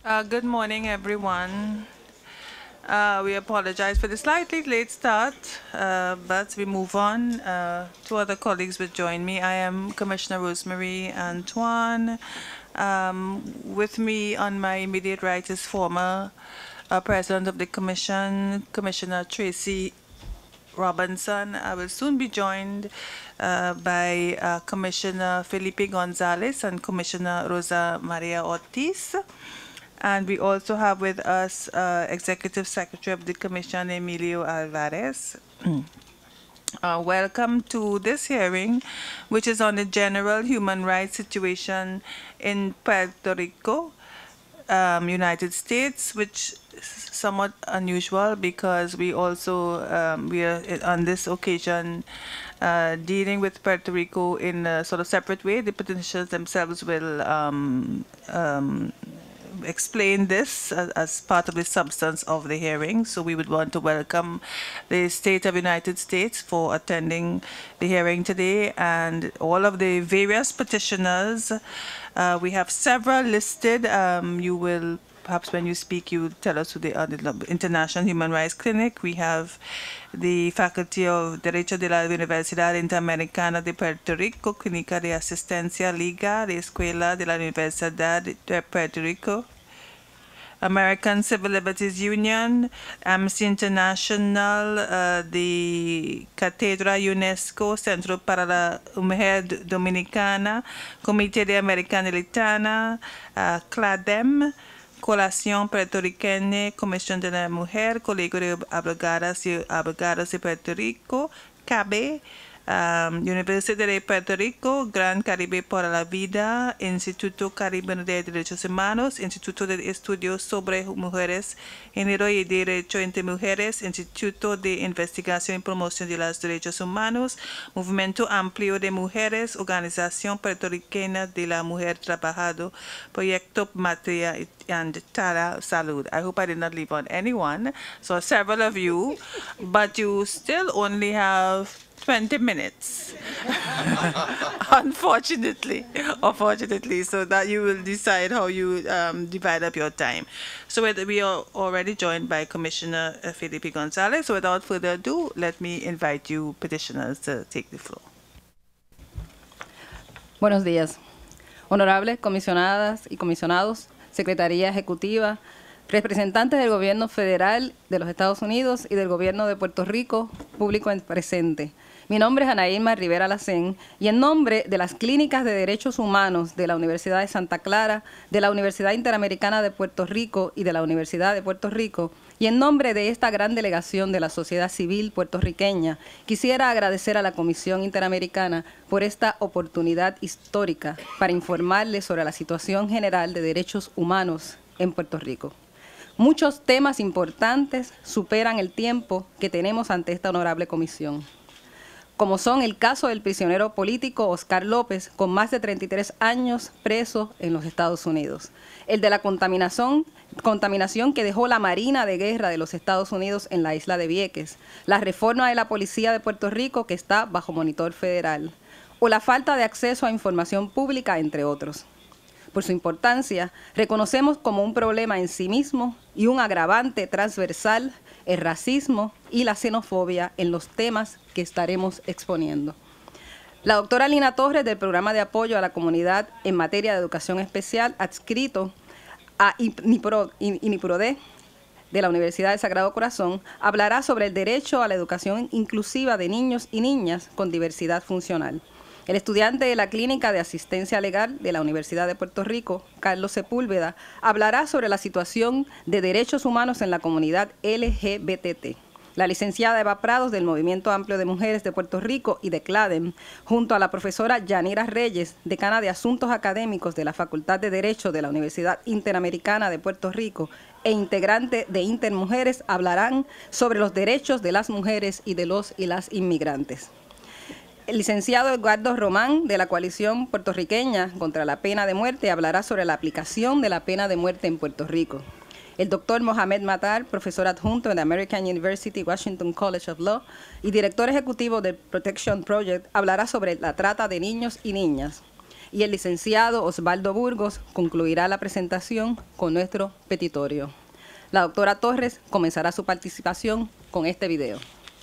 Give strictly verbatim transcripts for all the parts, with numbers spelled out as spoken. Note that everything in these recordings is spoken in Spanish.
Uh, good morning, everyone. Uh, we apologize for the slightly late start, uh, but we move on. Uh, two other colleagues will join me. I am Commissioner Rosemary Antoine. Um, with me on my immediate right is former uh, President of the Commission, Commissioner Tracy Robinson. I will soon be joined uh, by uh, Commissioner Felipe Gonzalez and Commissioner Rosa Maria Ortiz. And we also have with us uh, Executive Secretary of the Commission, Emilio Alvarez. Uh, welcome to this hearing, which is on the general human rights situation in Puerto Rico, um, United States, which is somewhat unusual because we also, um, we are on this occasion uh, dealing with Puerto Rico in a sort of separate way. The petitioners themselves will um, um, explain this as, as part of the substance of the hearing. So we would want to welcome the State of United States for attending the hearing today and all of the various petitioners. Uh, we have several listed. Um, you will, perhaps when you speak, you tell us who they are. The International Human Rights Clinic. We have the Faculty of Derecho de la Universidad Interamericana de Puerto Rico, Clínica de Asistencia Liga, de Escuela de la Universidad de Puerto Rico, American Civil Liberties Union, Amnesty International, uh, the Cátedra UNESCO, Centro para la Mujer Dominicana, Comité de Americana Litana, uh, CLADEM, Coalición Puertorriqueña, Comisión de la Mujer, Colegio de Abogadas y Abogados de Puerto Rico, CABE, um, Universidad de Puerto Rico, Gran Caribe para la Vida, Instituto Caribeño de Derechos Humanos, Instituto de Estudios sobre Mujeres, Género y Derecho entre Mujeres, Instituto de Investigación y Promoción de los Derechos Humanos, Movimiento Amplio de Mujeres, Organización Puertorriqueña de la Mujer Trabajadora, Proyecto Matria and Tara Salud. I hope I did not leave on anyone. So several of you, but you still only have twenty minutes, unfortunately, unfortunately, so that you will decide how you um, divide up your time. So we are already joined by Commissioner Felipe Gonzalez. So without further ado, let me invite you petitioners to take the floor. Buenos días. Honorables comisionadas y comisionados, Secretaría Ejecutiva, representantes del Gobierno Federal de los Estados Unidos y del Gobierno de Puerto Rico, público en presente. Mi nombre es Ana Irma Rivera Lacén y en nombre de las Clínicas de Derechos Humanos de la Universidad de Santa Clara, de la Universidad Interamericana de Puerto Rico y de la Universidad de Puerto Rico, y en nombre de esta gran delegación de la sociedad civil puertorriqueña, quisiera agradecer a la Comisión Interamericana por esta oportunidad histórica para informarles sobre la situación general de derechos humanos en Puerto Rico. Muchos temas importantes superan el tiempo que tenemos ante esta honorable comisión, como son el caso del prisionero político Oscar López, con más de treinta y tres años preso en los Estados Unidos, el de la contaminación, contaminación que dejó la Marina de Guerra de los Estados Unidos en la isla de Vieques, la reforma de la Policía de Puerto Rico que está bajo monitor federal, o la falta de acceso a información pública, entre otros. Por su importancia, reconocemos como un problema en sí mismo y un agravante transversal el racismo y la xenofobia en los temas que estaremos exponiendo. La doctora Lina Torres, del Programa de Apoyo a la Comunidad en Materia de Educación Especial, adscrito a INIPRODE de la Universidad del Sagrado Corazón, hablará sobre el derecho a la educación inclusiva de niños y niñas con diversidad funcional. El estudiante de la Clínica de Asistencia Legal de la Universidad de Puerto Rico, Carlos Sepúlveda, hablará sobre la situación de derechos humanos en la comunidad L G B T T. La licenciada Eva Prados, del Movimiento Amplio de Mujeres de Puerto Rico y de CLADEM, junto a la profesora Yanira Reyes, decana de Asuntos Académicos de la Facultad de Derecho de la Universidad Interamericana de Puerto Rico e integrante de Intermujeres, hablarán sobre los derechos de las mujeres y de los y las inmigrantes. El licenciado Eduardo Román, de la Coalición Puertorriqueña contra la Pena de Muerte, hablará sobre la aplicación de la pena de muerte en Puerto Rico. El doctor Mohamed Matar, profesor adjunto en American University Washington College of Law y director ejecutivo del Protection Project, hablará sobre la trata de niños y niñas. y el licenciado Osvaldo Burgos concluirá la presentación con nuestro petitorio. La doctora Torres comenzará su participación con este video.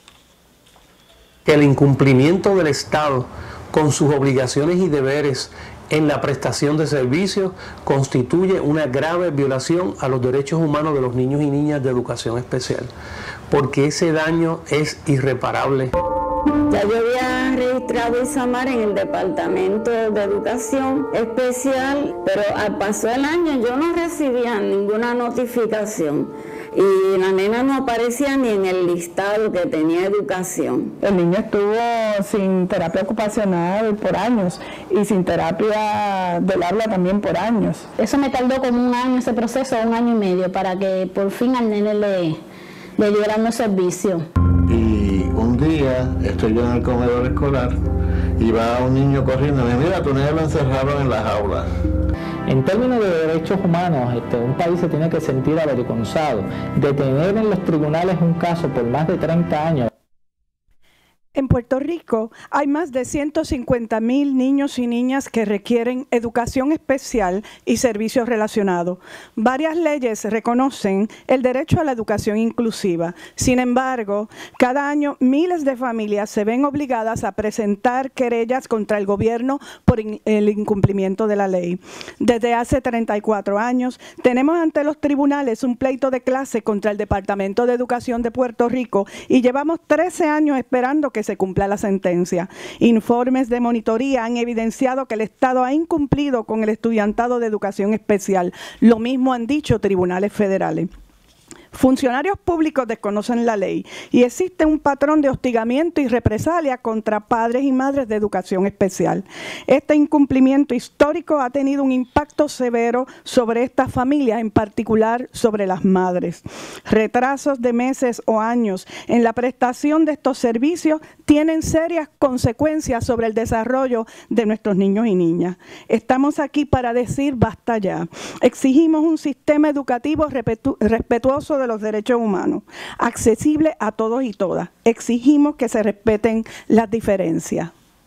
El incumplimiento del Estado con sus obligaciones y deberes en la prestación de servicios constituye una grave violación a los derechos humanos de los niños y niñas de educación especial, porque ese daño es irreparable. Ya yo había registrado Isamar en el Departamento de Educación Especial, pero al pasó el año yo no recibía ninguna notificación y la nena no aparecía ni en el listado que tenía educación. El niño estuvo sin terapia ocupacional por años y sin terapia del habla también por años. Eso me tardó como un año, ese proceso, un año y medio, para que por fin al nene le, le dieran los servicios. Y un día estoy yo en el comedor escolar y va un niño corriendo y me dice, mira, tu nene lo encerraron en las aulas. En términos de derechos humanos, este, un país se tiene que sentir avergonzado de tener en los tribunales un caso por más de treinta años. En Puerto Rico hay más de ciento cincuenta mil niños y niñas que requieren educación especial y servicios relacionados. Varias leyes reconocen el derecho a la educación inclusiva. Sin embargo, cada año miles de familias se ven obligadas a presentar querellas contra el gobierno por in- el incumplimiento de la ley. Desde hace treinta y cuatro años tenemos ante los tribunales un pleito de clase contra el Departamento de Educación de Puerto Rico y llevamos trece años esperando que se cumpla la sentencia. Informes de monitoría han evidenciado que el Estado ha incumplido con el estudiantado de educación especial. Lo mismo han dicho tribunales federales. Funcionarios públicos desconocen la ley y existe un patrón de hostigamiento y represalia contra padres y madres de educación especial. Este incumplimiento histórico ha tenido un impacto severo sobre estas familias, en particular sobre las madres. Retrasos de meses o años en la prestación de estos servicios tienen serias consecuencias sobre el desarrollo de nuestros niños y niñas. Estamos aquí para decir basta ya. Exigimos un sistema educativo respetu- respetuoso de de los derechos humanos, accesible a todos y todas. Exigimos que se respeten las diferencias.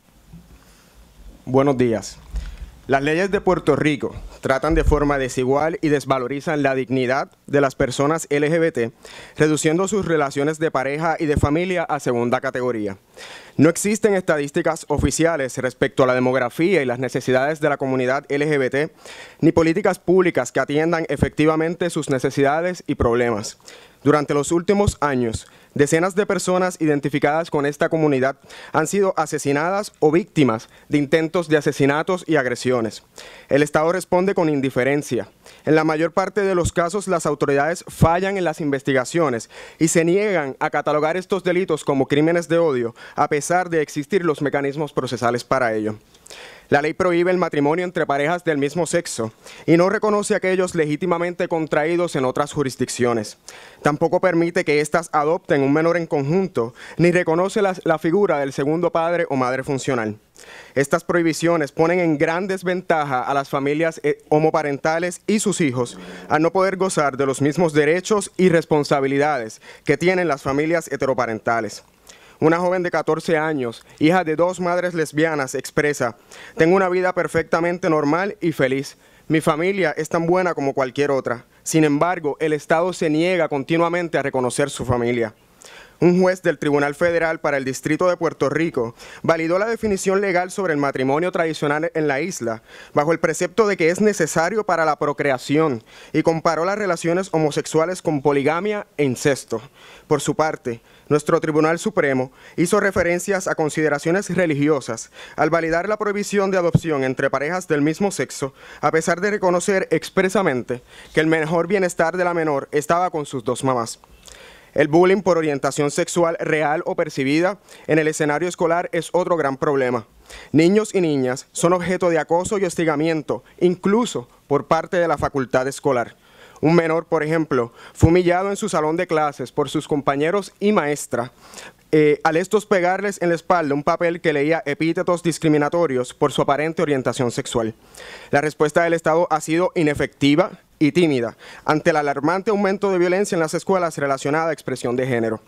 Buenos días. Las leyes de Puerto Rico tratan de forma desigual y desvalorizan la dignidad de las personas L G B T, reduciendo sus relaciones de pareja y de familia a segunda categoría. No existen estadísticas oficiales respecto a la demografía y las necesidades de la comunidad L G B T, ni políticas públicas que atiendan efectivamente sus necesidades y problemas. Durante los últimos años, decenas de personas identificadas con esta comunidad han sido asesinadas o víctimas de intentos de asesinatos y agresiones. El Estado responde con indiferencia. En la mayor parte de los casos, las autoridades fallan en las investigaciones y se niegan a catalogar estos delitos como crímenes de odio, a pesar de existir los mecanismos procesales para ello. La ley prohíbe el matrimonio entre parejas del mismo sexo y no reconoce a aquellos legítimamente contraídos en otras jurisdicciones. Tampoco permite que éstas adopten un menor en conjunto, ni reconoce la, la figura del segundo padre o madre funcional. Estas prohibiciones ponen en gran desventaja a las familias homoparentales y sus hijos al no poder gozar de los mismos derechos y responsabilidades que tienen las familias heteroparentales. Una joven de catorce años, hija de dos madres lesbianas, expresa: tengo una vida perfectamente normal y feliz. Mi familia es tan buena como cualquier otra. Sin embargo, el Estado se niega continuamente a reconocer su familia. Un juez del Tribunal Federal para el Distrito de Puerto Rico validó la definición legal sobre el matrimonio tradicional en la isla bajo el precepto de que es necesario para la procreación y comparó las relaciones homosexuales con poligamia e incesto. Por su parte, nuestro Tribunal Supremo hizo referencias a consideraciones religiosas al validar la prohibición de adopción entre parejas del mismo sexo, a pesar de reconocer expresamente que el mejor bienestar de la menor estaba con sus dos mamás. El bullying por orientación sexual real o percibida en el escenario escolar es otro gran problema. Niños y niñas son objeto de acoso y hostigamiento, incluso por parte de la facultad escolar. Un menor, por ejemplo, fue humillado en su salón de clases por sus compañeros y maestra, eh, al estos pegarles en la espalda un papel que leía epítetos discriminatorios por su aparente orientación sexual. La respuesta del Estado ha sido inefectiva y tímida ante el alarmante aumento de violencia en las escuelas relacionada a expresión de género.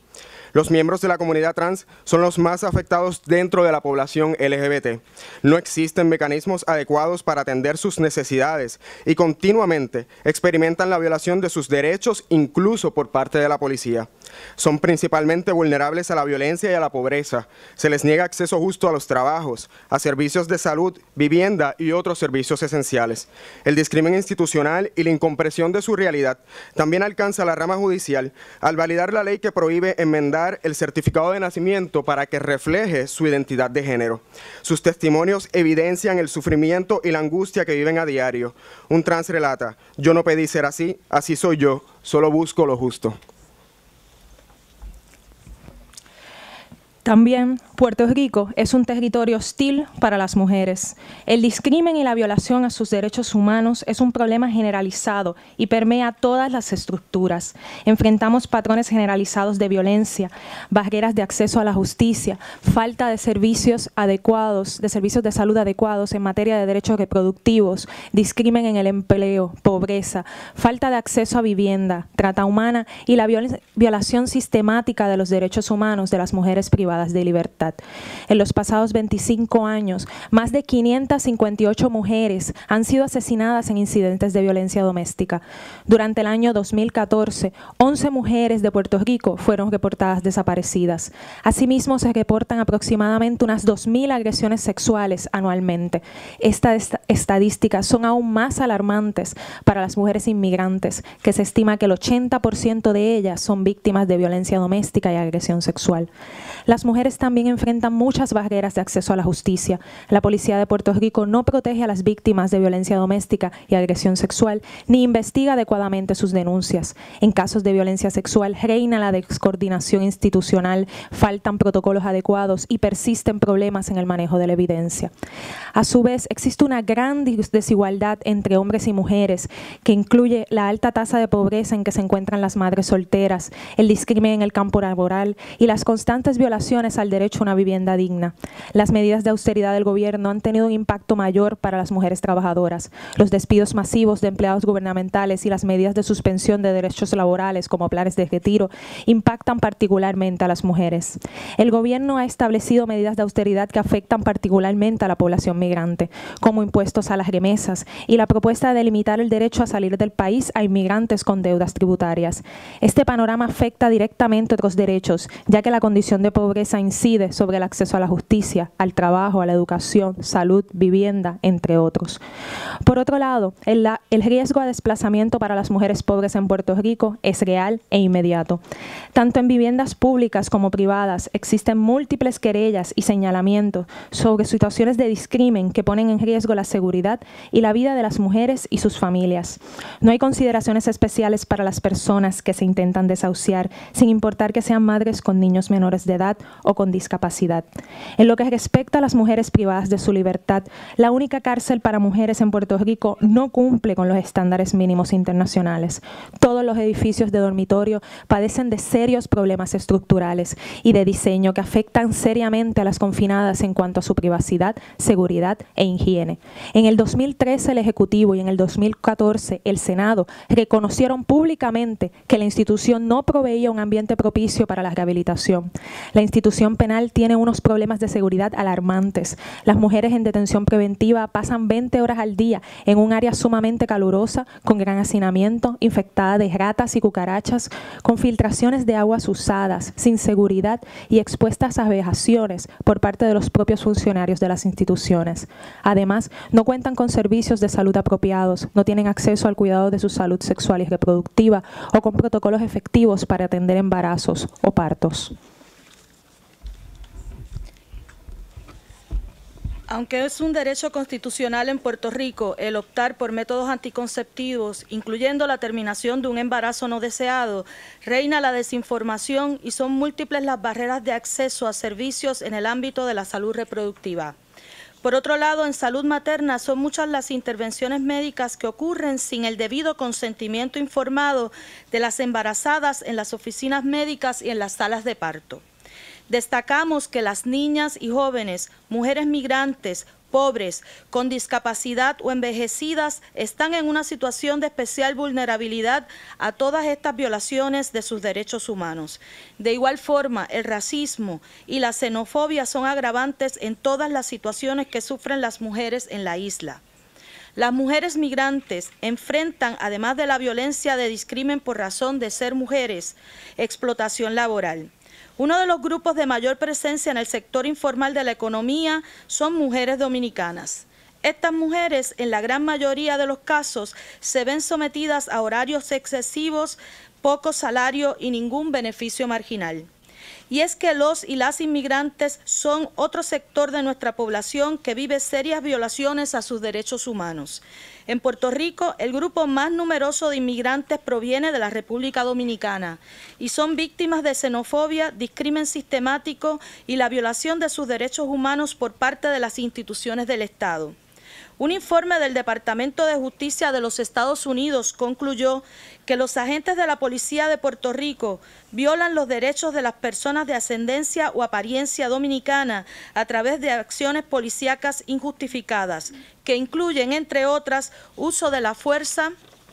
Los miembros de la comunidad trans son los más afectados dentro de la población L G B T. No existen mecanismos adecuados para atender sus necesidades y continuamente experimentan la violación de sus derechos, incluso por parte de la policía. Son principalmente vulnerables a la violencia y a la pobreza. Se les niega acceso justo a los trabajos, a servicios de salud, vivienda y otros servicios esenciales. El discrimen institucional y la incomprensión de su realidad también alcanza la rama judicial al validar la ley que prohíbe enmendar el certificado de nacimiento para que refleje su identidad de género. Sus testimonios evidencian el sufrimiento y la angustia que viven a diario. Un trans relata: yo no pedí ser así, así soy yo, solo busco lo justo. También, Puerto Rico es un territorio hostil para las mujeres. El discrimen y la violación a sus derechos humanos es un problema generalizado y permea todas las estructuras. Enfrentamos patrones generalizados de violencia, barreras de acceso a la justicia, falta de servicios adecuados, de servicios de salud adecuados en materia de derechos reproductivos, discrimen en el empleo, pobreza, falta de acceso a vivienda, trata humana y la viol- violación sistemática de los derechos humanos de las mujeres privadas de libertad. En los pasados veinticinco años, más de quinientas cincuenta y ocho mujeres han sido asesinadas en incidentes de violencia doméstica. Durante el año dos mil catorce, once mujeres de Puerto Rico fueron reportadas desaparecidas. Asimismo, se reportan aproximadamente unas dos mil agresiones sexuales anualmente. Estas estadísticas son aún más alarmantes para las mujeres inmigrantes, que se estima que el ochenta por ciento de ellas son víctimas de violencia doméstica y agresión sexual. Las mujeres también enfrentan muchas barreras de acceso a la justicia. La Policía de Puerto Rico no protege a las víctimas de violencia doméstica y agresión sexual, ni investiga adecuadamente sus denuncias. En casos de violencia sexual reina la descoordinación institucional, faltan protocolos adecuados y persisten problemas en el manejo de la evidencia. A su vez, existe una gran desigualdad entre hombres y mujeres, que incluye la alta tasa de pobreza en que se encuentran las madres solteras, el discrimen en el campo laboral y las constantes violaciones al derecho a una vivienda digna. Las medidas de austeridad del gobierno han tenido un impacto mayor para las mujeres trabajadoras. Los despidos masivos de empleados gubernamentales y las medidas de suspensión de derechos laborales, como planes de retiro, impactan particularmente a las mujeres. El gobierno ha establecido medidas de austeridad que afectan particularmente a la población migrante, como impuestos a las remesas y la propuesta de limitar el derecho a salir del país a inmigrantes con deudas tributarias. Este panorama afecta directamente otros derechos, ya que la condición de pobreza incide sobre el acceso a la justicia, al trabajo, a la educación, salud, vivienda, entre otros. Por otro lado, el, la, el riesgo a desplazamiento para las mujeres pobres en Puerto Rico es real e inmediato. Tanto en viviendas públicas como privadas existen múltiples querellas y señalamientos sobre situaciones de discrimen que ponen en riesgo la seguridad y la vida de las mujeres y sus familias. No hay consideraciones especiales para las personas que se intentan desahuciar, sin importar que sean madres con niños menores de edad o con discapacidad. En lo que respecta a las mujeres privadas de su libertad, la única cárcel para mujeres en Puerto Rico no cumple con los estándares mínimos internacionales. Todos los edificios de dormitorio padecen de serios problemas estructurales y de diseño que afectan seriamente a las confinadas en cuanto a su privacidad, seguridad e higiene. En el dos mil trece el Ejecutivo y en el dos mil catorce el Senado reconocieron públicamente que la institución no proveía un ambiente propicio para la rehabilitación. La institución penal tiene unos problemas de seguridad alarmantes. Las mujeres en detención preventiva pasan veinte horas al día en un área sumamente calurosa, con gran hacinamiento, infectada de ratas y cucarachas, con filtraciones de aguas usadas, sin seguridad y expuestas a vejaciones por parte de los propios funcionarios de las instituciones. Además, no cuentan con servicios de salud apropiados, no tienen acceso al cuidado de su salud sexual y reproductiva o con protocolos efectivos para atender embarazos o partos. Aunque es un derecho constitucional en Puerto Rico el optar por métodos anticonceptivos, incluyendo la terminación de un embarazo no deseado, reina la desinformación y son múltiples las barreras de acceso a servicios en el ámbito de la salud reproductiva. Por otro lado, en salud materna son muchas las intervenciones médicas que ocurren sin el debido consentimiento informado de las embarazadas en las oficinas médicas y en las salas de parto. Destacamos que las niñas y jóvenes, mujeres migrantes, pobres, con discapacidad o envejecidas están en una situación de especial vulnerabilidad a todas estas violaciones de sus derechos humanos. De igual forma, el racismo y la xenofobia son agravantes en todas las situaciones que sufren las mujeres en la isla. Las mujeres migrantes enfrentan, además de la violencia de discrimen por razón de ser mujeres, explotación laboral. Uno de los grupos de mayor presencia en el sector informal de la economía son mujeres dominicanas. Estas mujeres, en la gran mayoría de los casos, se ven sometidas a horarios excesivos, poco salario y ningún beneficio marginal. Y es que los y las inmigrantes son otro sector de nuestra población que vive serias violaciones a sus derechos humanos. En Puerto Rico, el grupo más numeroso de inmigrantes proviene de la República Dominicana y son víctimas de xenofobia, discrimen sistemático y la violación de sus derechos humanos por parte de las instituciones del Estado. Un informe del Departamento de Justicia de los Estados Unidos concluyó que los agentes de la Policía de Puerto Rico violan los derechos de las personas de ascendencia o apariencia dominicana a través de acciones policíacas injustificadas, que incluyen, entre otras, uso de la fuerza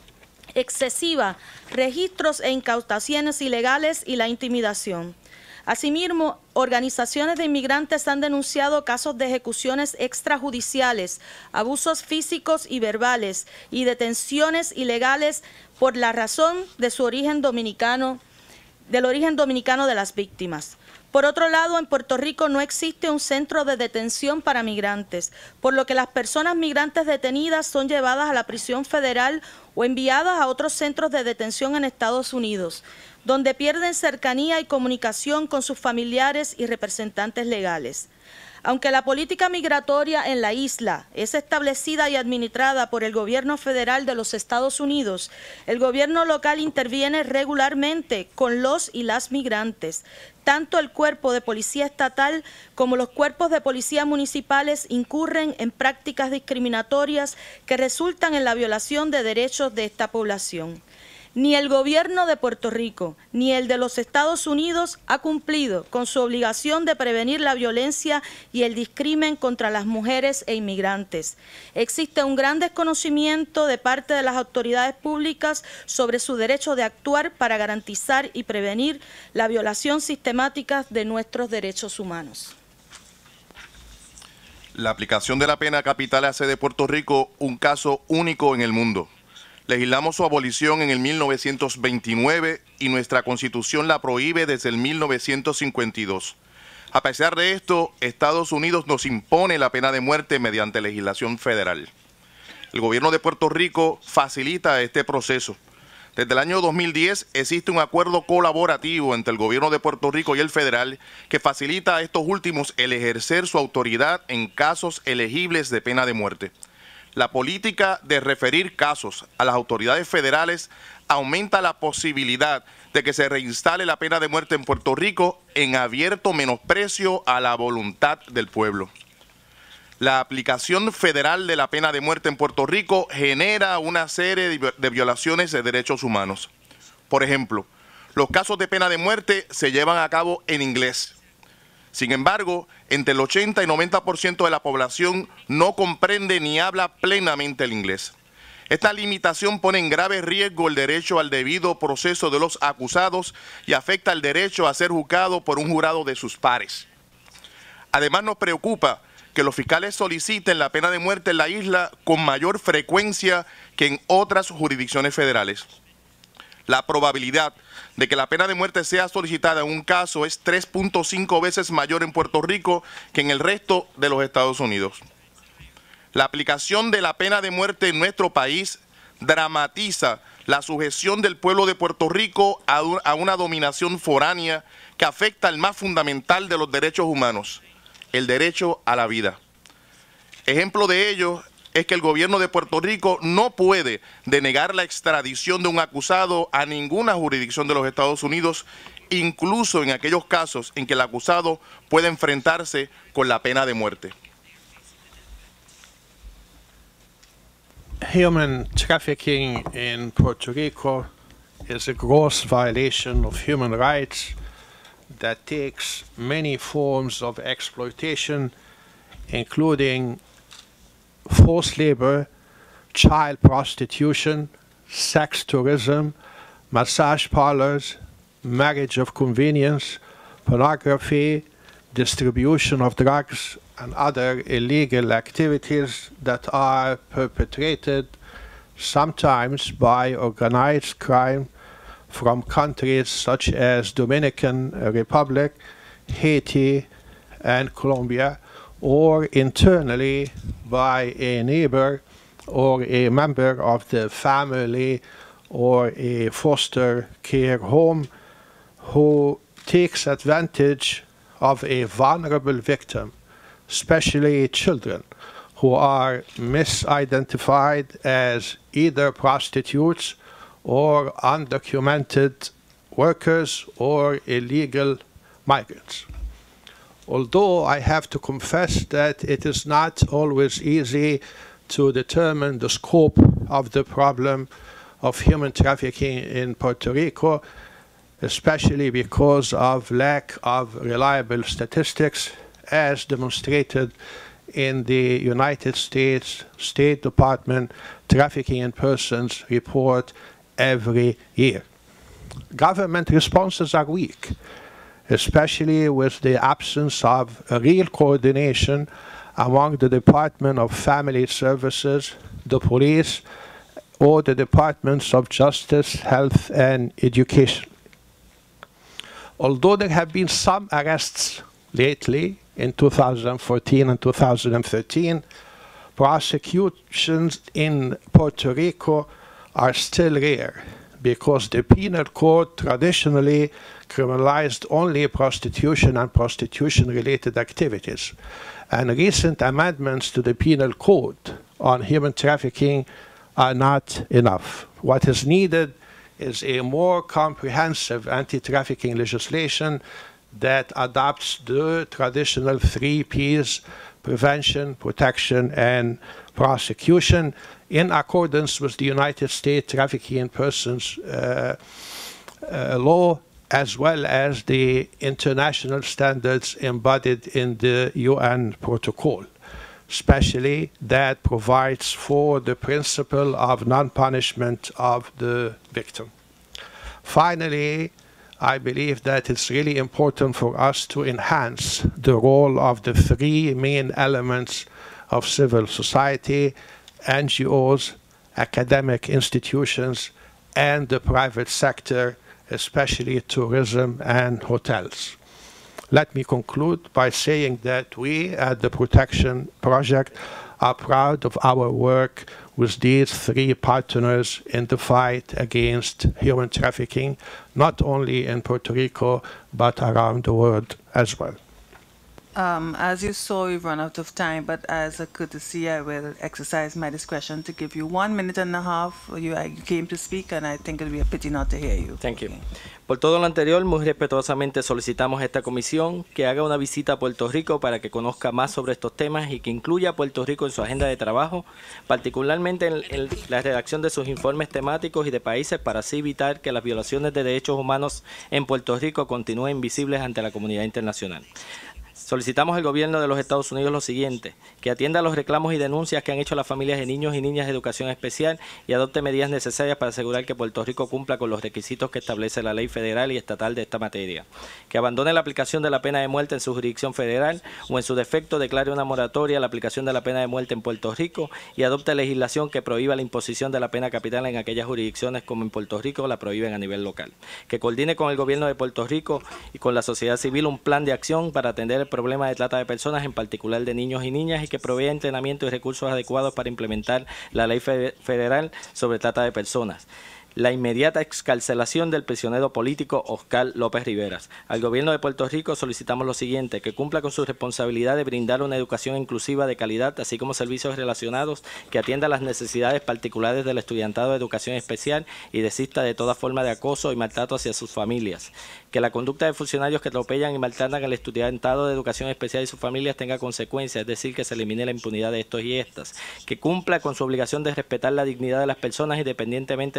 excesiva, registros e incautaciones ilegales y la intimidación. Asimismo, organizaciones de inmigrantes han denunciado casos de ejecuciones extrajudiciales, abusos físicos y verbales y detenciones ilegales por la razón de su origen dominicano, del origen dominicano de las víctimas. Por otro lado, en Puerto Rico no existe un centro de detención para migrantes, por lo que las personas migrantes detenidas son llevadas a la prisión federal o enviadas a otros centros de detención en Estados Unidos, donde pierden cercanía y comunicación con sus familiares y representantes legales. Aunque la política migratoria en la isla es establecida y administrada por el gobierno federal de los Estados Unidos, el gobierno local interviene regularmente con los y las migrantes. Tanto el cuerpo de policía estatal como los cuerpos de policía municipales incurren en prácticas discriminatorias que resultan en la violación de derechos de esta población. Ni el gobierno de Puerto Rico ni el de los Estados Unidos ha cumplido con su obligación de prevenir la violencia y el discrimen contra las mujeres e inmigrantes. Existe un gran desconocimiento de parte de las autoridades públicas sobre su derecho de actuar para garantizar y prevenir la violación sistemática de nuestros derechos humanos. La aplicación de la pena capital hace de Puerto Rico un caso único en el mundo. Legislamos su abolición en el mil novecientos veintinueve y nuestra Constitución la prohíbe desde el mil novecientos cincuenta y dos. A pesar de esto, Estados Unidos nos impone la pena de muerte mediante legislación federal. El gobierno de Puerto Rico facilita este proceso. Desde el año dos mil diez existe un acuerdo colaborativo entre el gobierno de Puerto Rico y el federal que facilita a estos últimos el ejercer su autoridad en casos elegibles de pena de muerte. La política de referir casos a las autoridades federales aumenta la posibilidad de que se reinstale la pena de muerte en Puerto Rico en abierto menosprecio a la voluntad del pueblo. La aplicación federal de la pena de muerte en Puerto Rico genera una serie de violaciones de derechos humanos. Por ejemplo, los casos de pena de muerte se llevan a cabo en inglés. Sin embargo, entre el ochenta y noventa por ciento de la población no comprende ni habla plenamente el inglés. Esta limitación pone en grave riesgo el derecho al debido proceso de los acusados y afecta el derecho a ser juzgado por un jurado de sus pares. Además, nos preocupa que los fiscales soliciten la pena de muerte en la isla con mayor frecuencia que en otras jurisdicciones federales. La probabilidad de que la pena de muerte sea solicitada en un caso es tres punto cinco veces mayor en Puerto Rico que en el resto de los Estados Unidos. La aplicación de la pena de muerte en nuestro país dramatiza la sujeción del pueblo de Puerto Rico a una dominación foránea que afecta el más fundamental de los derechos humanos, el derecho a la vida. Ejemplo de ello es que el gobierno de Puerto Rico no puede denegar la extradición de un acusado a ninguna jurisdicción de los Estados Unidos, incluso en aquellos casos en que el acusado puede enfrentarse con la pena de muerte. Human trafficking in Puerto Rico is a gross violation of human rights that takes many forms of exploitation, including forced labor, child prostitution, sex tourism, massage parlors, marriage of convenience, pornography, distribution of drugs, and other illegal activities that are perpetrated sometimes by organized crime from countries such as Dominican Republic, Haiti, and Colombia, or internally by a neighbor or a member of the family or a foster care home who takes advantage of a vulnerable victim, especially children, who are misidentified as either prostitutes or undocumented workers or illegal migrants. Although I have to confess that it is not always easy to determine the scope of the problem of human trafficking in Puerto Rico, especially because of lack of reliable statistics, as demonstrated in the United States State Department Trafficking in Persons report every year. Government responses are weak, especially with the absence of real coordination among the Department of Family Services, the police, or the Departments of Justice, Health, and Education. Although there have been some arrests lately in two thousand fourteen and two thousand thirteen, prosecutions in Puerto Rico are still rare because the penal code traditionally criminalized only prostitution and prostitution-related activities. And recent amendments to the penal code on human trafficking are not enough. What is needed is a more comprehensive anti-trafficking legislation that adopts the traditional three Ps: prevention, protection, and prosecution, in accordance with the United States Trafficking in Persons uh, uh, law, as well as the international standards embodied in the U N protocol, especially that provides for the principle of non-punishment of the victim. Finally, I believe that it's really important for us to enhance the role of the three main elements of civil society: N G Os, academic institutions, and the private sector, especially tourism and hotels. Let me conclude by saying that we at the Protection Project are proud of our work with these three partners in the fight against human trafficking, not only in Puerto Rico, but around the world as well. Um, as you saw, we've run out of time, but as a courtesy, I will exercise my discretion to give you one minute and a half. You, you came to speak, and I think it would be a pity not to hear you. Thank you. Por todo lo anterior, muy respetuosamente solicitamos a esta comisión que haga una visita a Puerto Rico para que conozca más sobre estos temas y que incluya a Puerto Rico en su agenda de trabajo, particularmente en, en la redacción de sus informes temáticos y de países, para así evitar que las violaciones de derechos humanos en Puerto Rico continúen visibles ante la comunidad internacional. Solicitamos al gobierno de los Estados Unidos lo siguiente: que atienda los reclamos y denuncias que han hecho las familias de niños y niñas de educación especial y adopte medidas necesarias para asegurar que Puerto Rico cumpla con los requisitos que establece la ley federal y estatal de esta materia. Que abandone la aplicación de la pena de muerte en su jurisdicción federal o en su defecto declare una moratoria a la aplicación de la pena de muerte en Puerto Rico y adopte legislación que prohíba la imposición de la pena capital en aquellas jurisdicciones como en Puerto Rico la prohíben a nivel local. Que coordine con el gobierno de Puerto Rico y con la sociedad civil un plan de acción para atender el problema de trata de personas, en particular de niños y niñas, y que provea entrenamiento y recursos adecuados para implementar la ley federal sobre trata de personas. La inmediata excarcelación del prisionero político Oscar López Riveras. Al gobierno de Puerto Rico solicitamos lo siguiente: que cumpla con su responsabilidad de brindar una educación inclusiva de calidad, así como servicios relacionados, que atienda las necesidades particulares del estudiantado de educación especial y desista de toda forma de acoso y maltrato hacia sus familias. Que la conducta de funcionarios que atropellan y maltratan al estudiantado de educación especial y sus familias tenga consecuencias, es decir, que se elimine la impunidad de estos y estas. Que cumpla con su obligación de respetar la dignidad de las personas independientemente de su orientación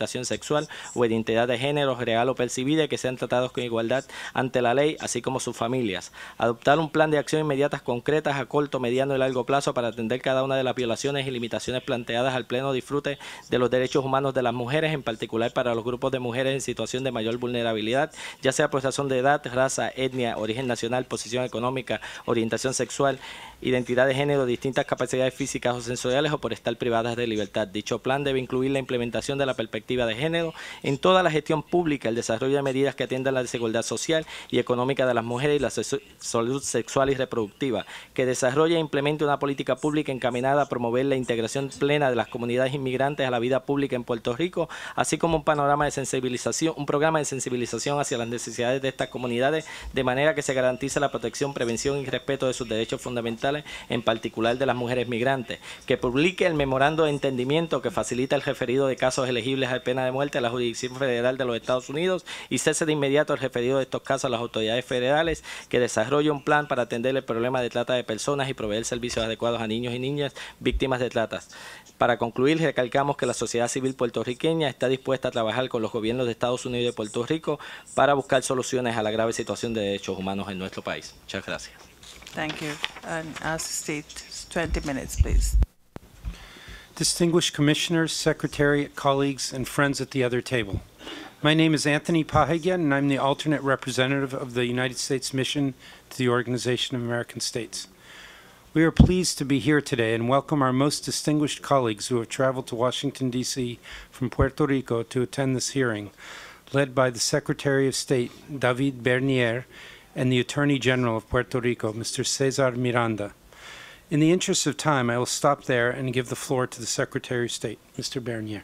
orientación sexual o identidad de género real o percibida y que sean tratados con igualdad ante la ley, así como sus familias. Adoptar un plan de acción inmediatas concretas a corto, mediano y largo plazo para atender cada una de las violaciones y limitaciones planteadas al pleno disfrute de los derechos humanos de las mujeres, en particular para los grupos de mujeres en situación de mayor vulnerabilidad, ya sea por razón de edad, raza, etnia, origen nacional, posición económica, orientación sexual, identidad de género, distintas capacidades físicas o sensoriales o por estar privadas de libertad. Dicho plan debe incluir la implementación de la perspectiva de género en toda la gestión pública, el desarrollo de medidas que atiendan la desigualdad social y económica de las mujeres y la salud sexual y reproductiva, que desarrolle e implemente una política pública encaminada a promover la integración plena de las comunidades inmigrantes a la vida pública en Puerto Rico, así como un panorama de sensibilización, un programa de sensibilización hacia las necesidades de estas comunidades, de manera que se garantice la protección, prevención y respeto de sus derechos fundamentales, en particular de las mujeres migrantes, que publique el memorando de entendimiento que facilita el referido de casos elegibles a pena de muerte a la jurisdicción federal de los Estados Unidos y cese de inmediato el referido de estos casos a las autoridades federales, que desarrolle un plan para atender el problema de trata de personas y proveer servicios adecuados a niños y niñas víctimas de tratas. Para concluir, recalcamos que la sociedad civil puertorriqueña está dispuesta a trabajar con los gobiernos de Estados Unidos y de Puerto Rico para buscar soluciones a la grave situación de derechos humanos en nuestro país. Muchas gracias. Thank you. And as state, twenty minutes, please. Distinguished Commissioners, Secretary, colleagues, and friends at the other table. My name is Anthony Pahagian, and I'm the alternate representative of the United States Mission to the Organization of American States. We are pleased to be here today and welcome our most distinguished colleagues who have traveled to Washington, D C from Puerto Rico to attend this hearing, led by the Secretary of State, David Bernier, and the Attorney General of Puerto Rico, Mister Cesar Miranda. In the interest of time, I will stop there and give the floor to the Secretary of State, Mister Bernier.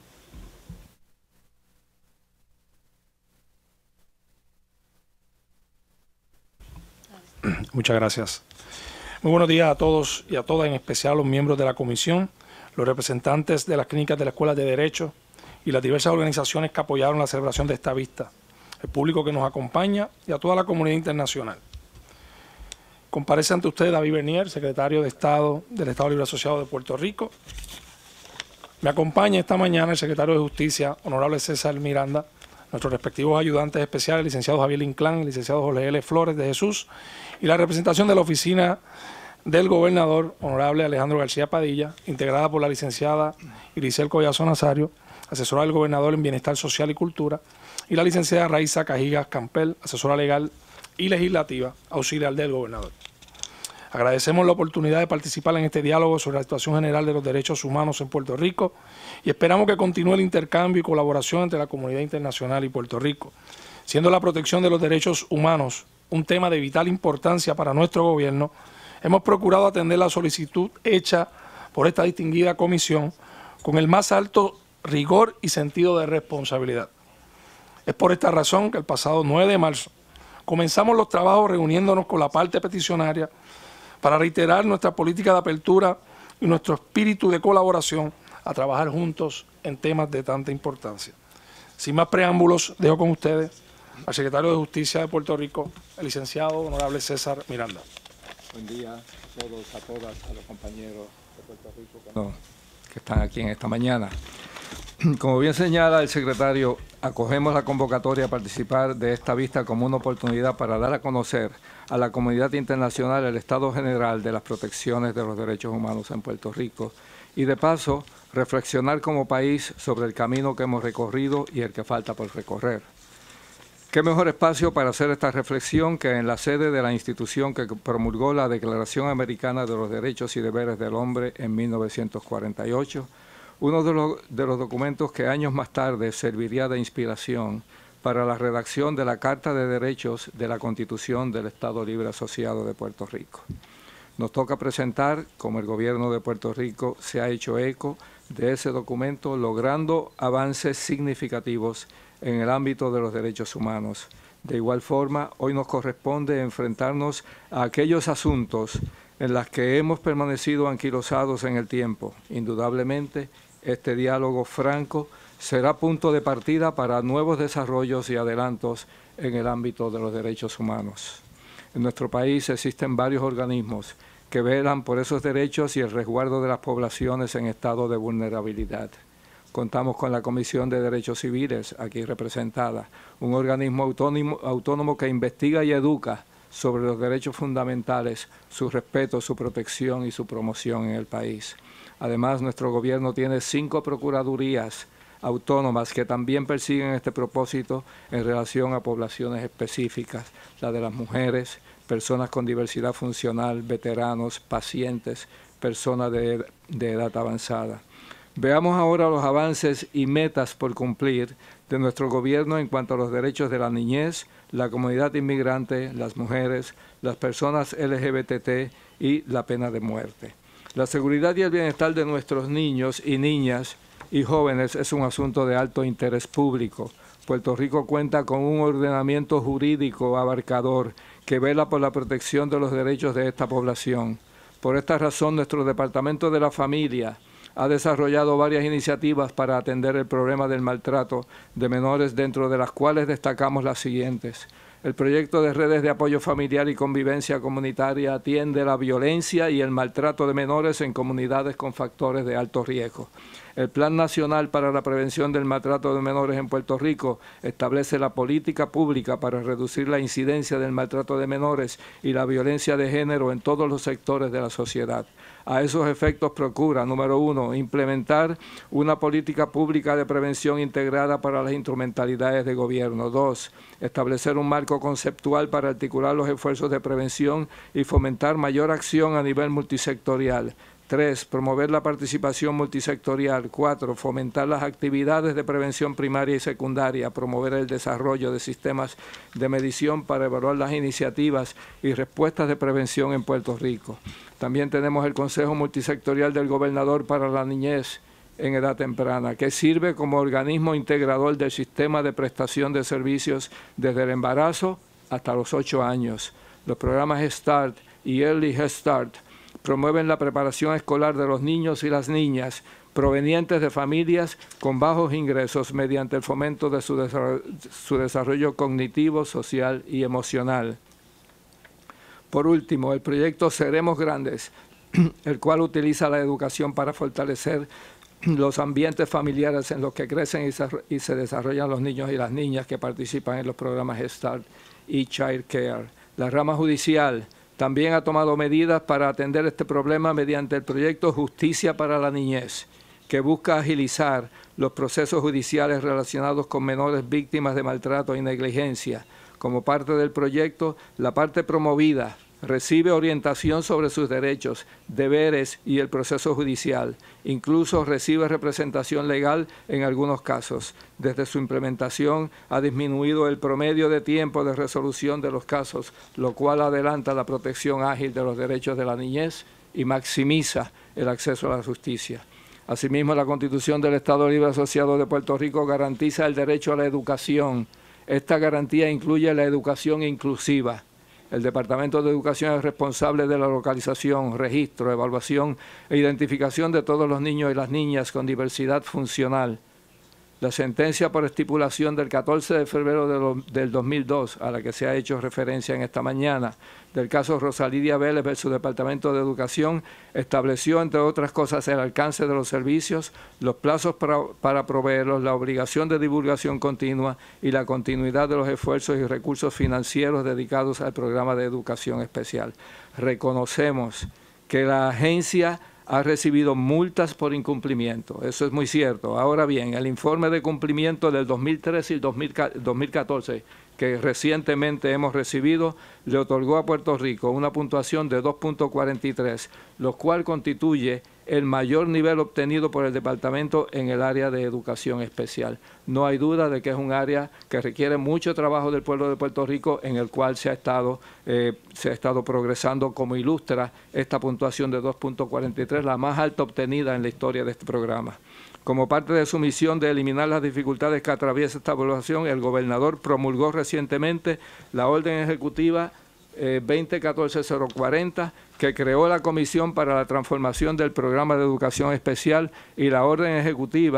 Muchas gracias. Muy buenos días a todos y a todas, en especial a los miembros de la Comisión, los representantes de las clínicas de la Escuela de Derecho y las diversas organizaciones que apoyaron la celebración de esta vista, el público que nos acompaña y a toda la comunidad internacional. Comparece ante usted David Bernier, secretario de Estado del Estado Libre Asociado de Puerto Rico. Me acompaña esta mañana el secretario de Justicia, honorable César Miranda, nuestros respectivos ayudantes especiales, el licenciado Javier Inclán, el licenciado Jorge L. Flores de Jesús, y la representación de la oficina del gobernador, honorable Alejandro García Padilla, integrada por la licenciada Irisel Collazo Nazario, asesora del gobernador en Bienestar Social y Cultura, y la licenciada Raiza Cajigas Campbell, asesora legal y legislativa, auxiliar del gobernador. Agradecemos la oportunidad de participar en este diálogo sobre la situación general de los derechos humanos en Puerto Rico y esperamos que continúe el intercambio y colaboración entre la comunidad internacional y Puerto Rico, siendo la protección de los derechos humanos un tema de vital importancia para nuestro gobierno. Hemos procurado atender la solicitud hecha por esta distinguida comisión con el más alto rigor y sentido de responsabilidad. Es por esta razón que el pasado nueve de marzo comenzamos los trabajos reuniéndonos con la parte peticionaria para reiterar nuestra política de apertura y nuestro espíritu de colaboración a trabajar juntos en temas de tanta importancia. Sin más preámbulos, dejo con ustedes al secretario de Justicia de Puerto Rico, el licenciado honorable César Miranda. Buen día a todos, a todas, a los compañeros de Puerto Rico que, no, que están aquí en esta mañana. Como bien señala el secretario, acogemos la convocatoria a participar de esta vista como una oportunidad para dar a conocer a la comunidad internacional el estado general de las protecciones de los derechos humanos en Puerto Rico y, de paso, reflexionar como país sobre el camino que hemos recorrido y el que falta por recorrer. ¿Qué mejor espacio para hacer esta reflexión que en la sede de la institución que promulgó la Declaración Americana de los Derechos y Deberes del Hombre en mil novecientos cuarenta y ocho, uno de los, de los documentos que años más tarde serviría de inspiración para la redacción de la Carta de Derechos de la Constitución del Estado Libre Asociado de Puerto Rico? Nos toca presentar cómo el gobierno de Puerto Rico se ha hecho eco de ese documento, logrando avances significativos en el ámbito de los derechos humanos. De igual forma, hoy nos corresponde enfrentarnos a aquellos asuntos en los que hemos permanecido anquilosados en el tiempo. Indudablemente, este diálogo franco será punto de partida para nuevos desarrollos y adelantos en el ámbito de los derechos humanos. En nuestro país existen varios organismos que velan por esos derechos y el resguardo de las poblaciones en estado de vulnerabilidad. Contamos con la Comisión de Derechos Civiles, aquí representada, un organismo autónomo, autónomo que investiga y educa sobre los derechos fundamentales, su respeto, su protección y su promoción en el país. Además, nuestro gobierno tiene cinco procuradurías autónomas que también persiguen este propósito en relación a poblaciones específicas, la de las mujeres, personas con diversidad funcional, veteranos, pacientes, personas de, de edad avanzada. Veamos ahora los avances y metas por cumplir de nuestro gobierno en cuanto a los derechos de la niñez, la comunidad inmigrante, las mujeres, las personas L G B T y la pena de muerte. La seguridad y el bienestar de nuestros niños y niñas y jóvenes es un asunto de alto interés público. Puerto Rico cuenta con un ordenamiento jurídico abarcador que vela por la protección de los derechos de esta población. Por esta razón, nuestro Departamento de la Familia ha desarrollado varias iniciativas para atender el problema del maltrato de menores, dentro de las cuales destacamos las siguientes. El proyecto de redes de apoyo familiar y convivencia comunitaria atiende la violencia y el maltrato de menores en comunidades con factores de alto riesgo. El Plan Nacional para la Prevención del Maltrato de Menores en Puerto Rico establece la política pública para reducir la incidencia del maltrato de menores y la violencia de género en todos los sectores de la sociedad. A esos efectos procura, número uno, implementar una política pública de prevención integrada para las instrumentalidades de gobierno. Dos, establecer un marco conceptual para articular los esfuerzos de prevención y fomentar mayor acción a nivel multisectorial. Tres, promover la participación multisectorial. Cuatro, fomentar las actividades de prevención primaria y secundaria, promover el desarrollo de sistemas de medición para evaluar las iniciativas y respuestas de prevención en Puerto Rico. También tenemos el Consejo Multisectorial del Gobernador para la Niñez en Edad Temprana, que sirve como organismo integrador del sistema de prestación de servicios desde el embarazo hasta los ocho años. Los programas START y Early Head Start promueven la preparación escolar de los niños y las niñas provenientes de familias con bajos ingresos mediante el fomento de su desarrollo, su desarrollo cognitivo, social y emocional. Por último, el proyecto Seremos Grandes, el cual utiliza la educación para fortalecer los ambientes familiares en los que crecen y se desarrollan los niños y las niñas que participan en los programas START y Child Care. La rama judicial también ha tomado medidas para atender este problema mediante el proyecto Justicia para la Niñez, que busca agilizar los procesos judiciales relacionados con menores víctimas de maltrato y negligencia. Como parte del proyecto, la parte promovida recibe orientación sobre sus derechos, deberes y el proceso judicial. Incluso recibe representación legal en algunos casos. Desde su implementación ha disminuido el promedio de tiempo de resolución de los casos, lo cual adelanta la protección ágil de los derechos de la niñez y maximiza el acceso a la justicia. Asimismo, la Constitución del Estado Libre Asociado de Puerto Rico garantiza el derecho a la educación. Esta garantía incluye la educación inclusiva. El Departamento de Educación es responsable de la localización, registro, evaluación e identificación de todos los niños y las niñas con diversidad funcional. La sentencia por estipulación del catorce de febrero de lo, del dos mil dos, a la que se ha hecho referencia en esta mañana, del caso Rosalidia Vélez versus Departamento de Educación, estableció, entre otras cosas, el alcance de los servicios, los plazos para, para proveerlos, la obligación de divulgación continua y la continuidad de los esfuerzos y recursos financieros dedicados al programa de educación especial. Reconocemos que la agencia ha recibido multas por incumplimiento. Eso es muy cierto. Ahora bien, el informe de cumplimiento del dos mil trece y dos mil catorce que recientemente hemos recibido le otorgó a Puerto Rico una puntuación de dos punto cuarenta y tres, lo cual constituye el mayor nivel obtenido por el Departamento en el área de educación especial. No hay duda de que es un área que requiere mucho trabajo del pueblo de Puerto Rico, en el cual se ha estado, eh, se ha estado progresando, como ilustra esta puntuación de dos punto cuarenta y tres, la más alta obtenida en la historia de este programa. Como parte de su misión de eliminar las dificultades que atraviesa esta evaluación, el gobernador promulgó recientemente la orden ejecutiva eh, veinte catorce cero cuarenta, que creó la Comisión para la Transformación del Programa de Educación Especial, y la orden ejecutiva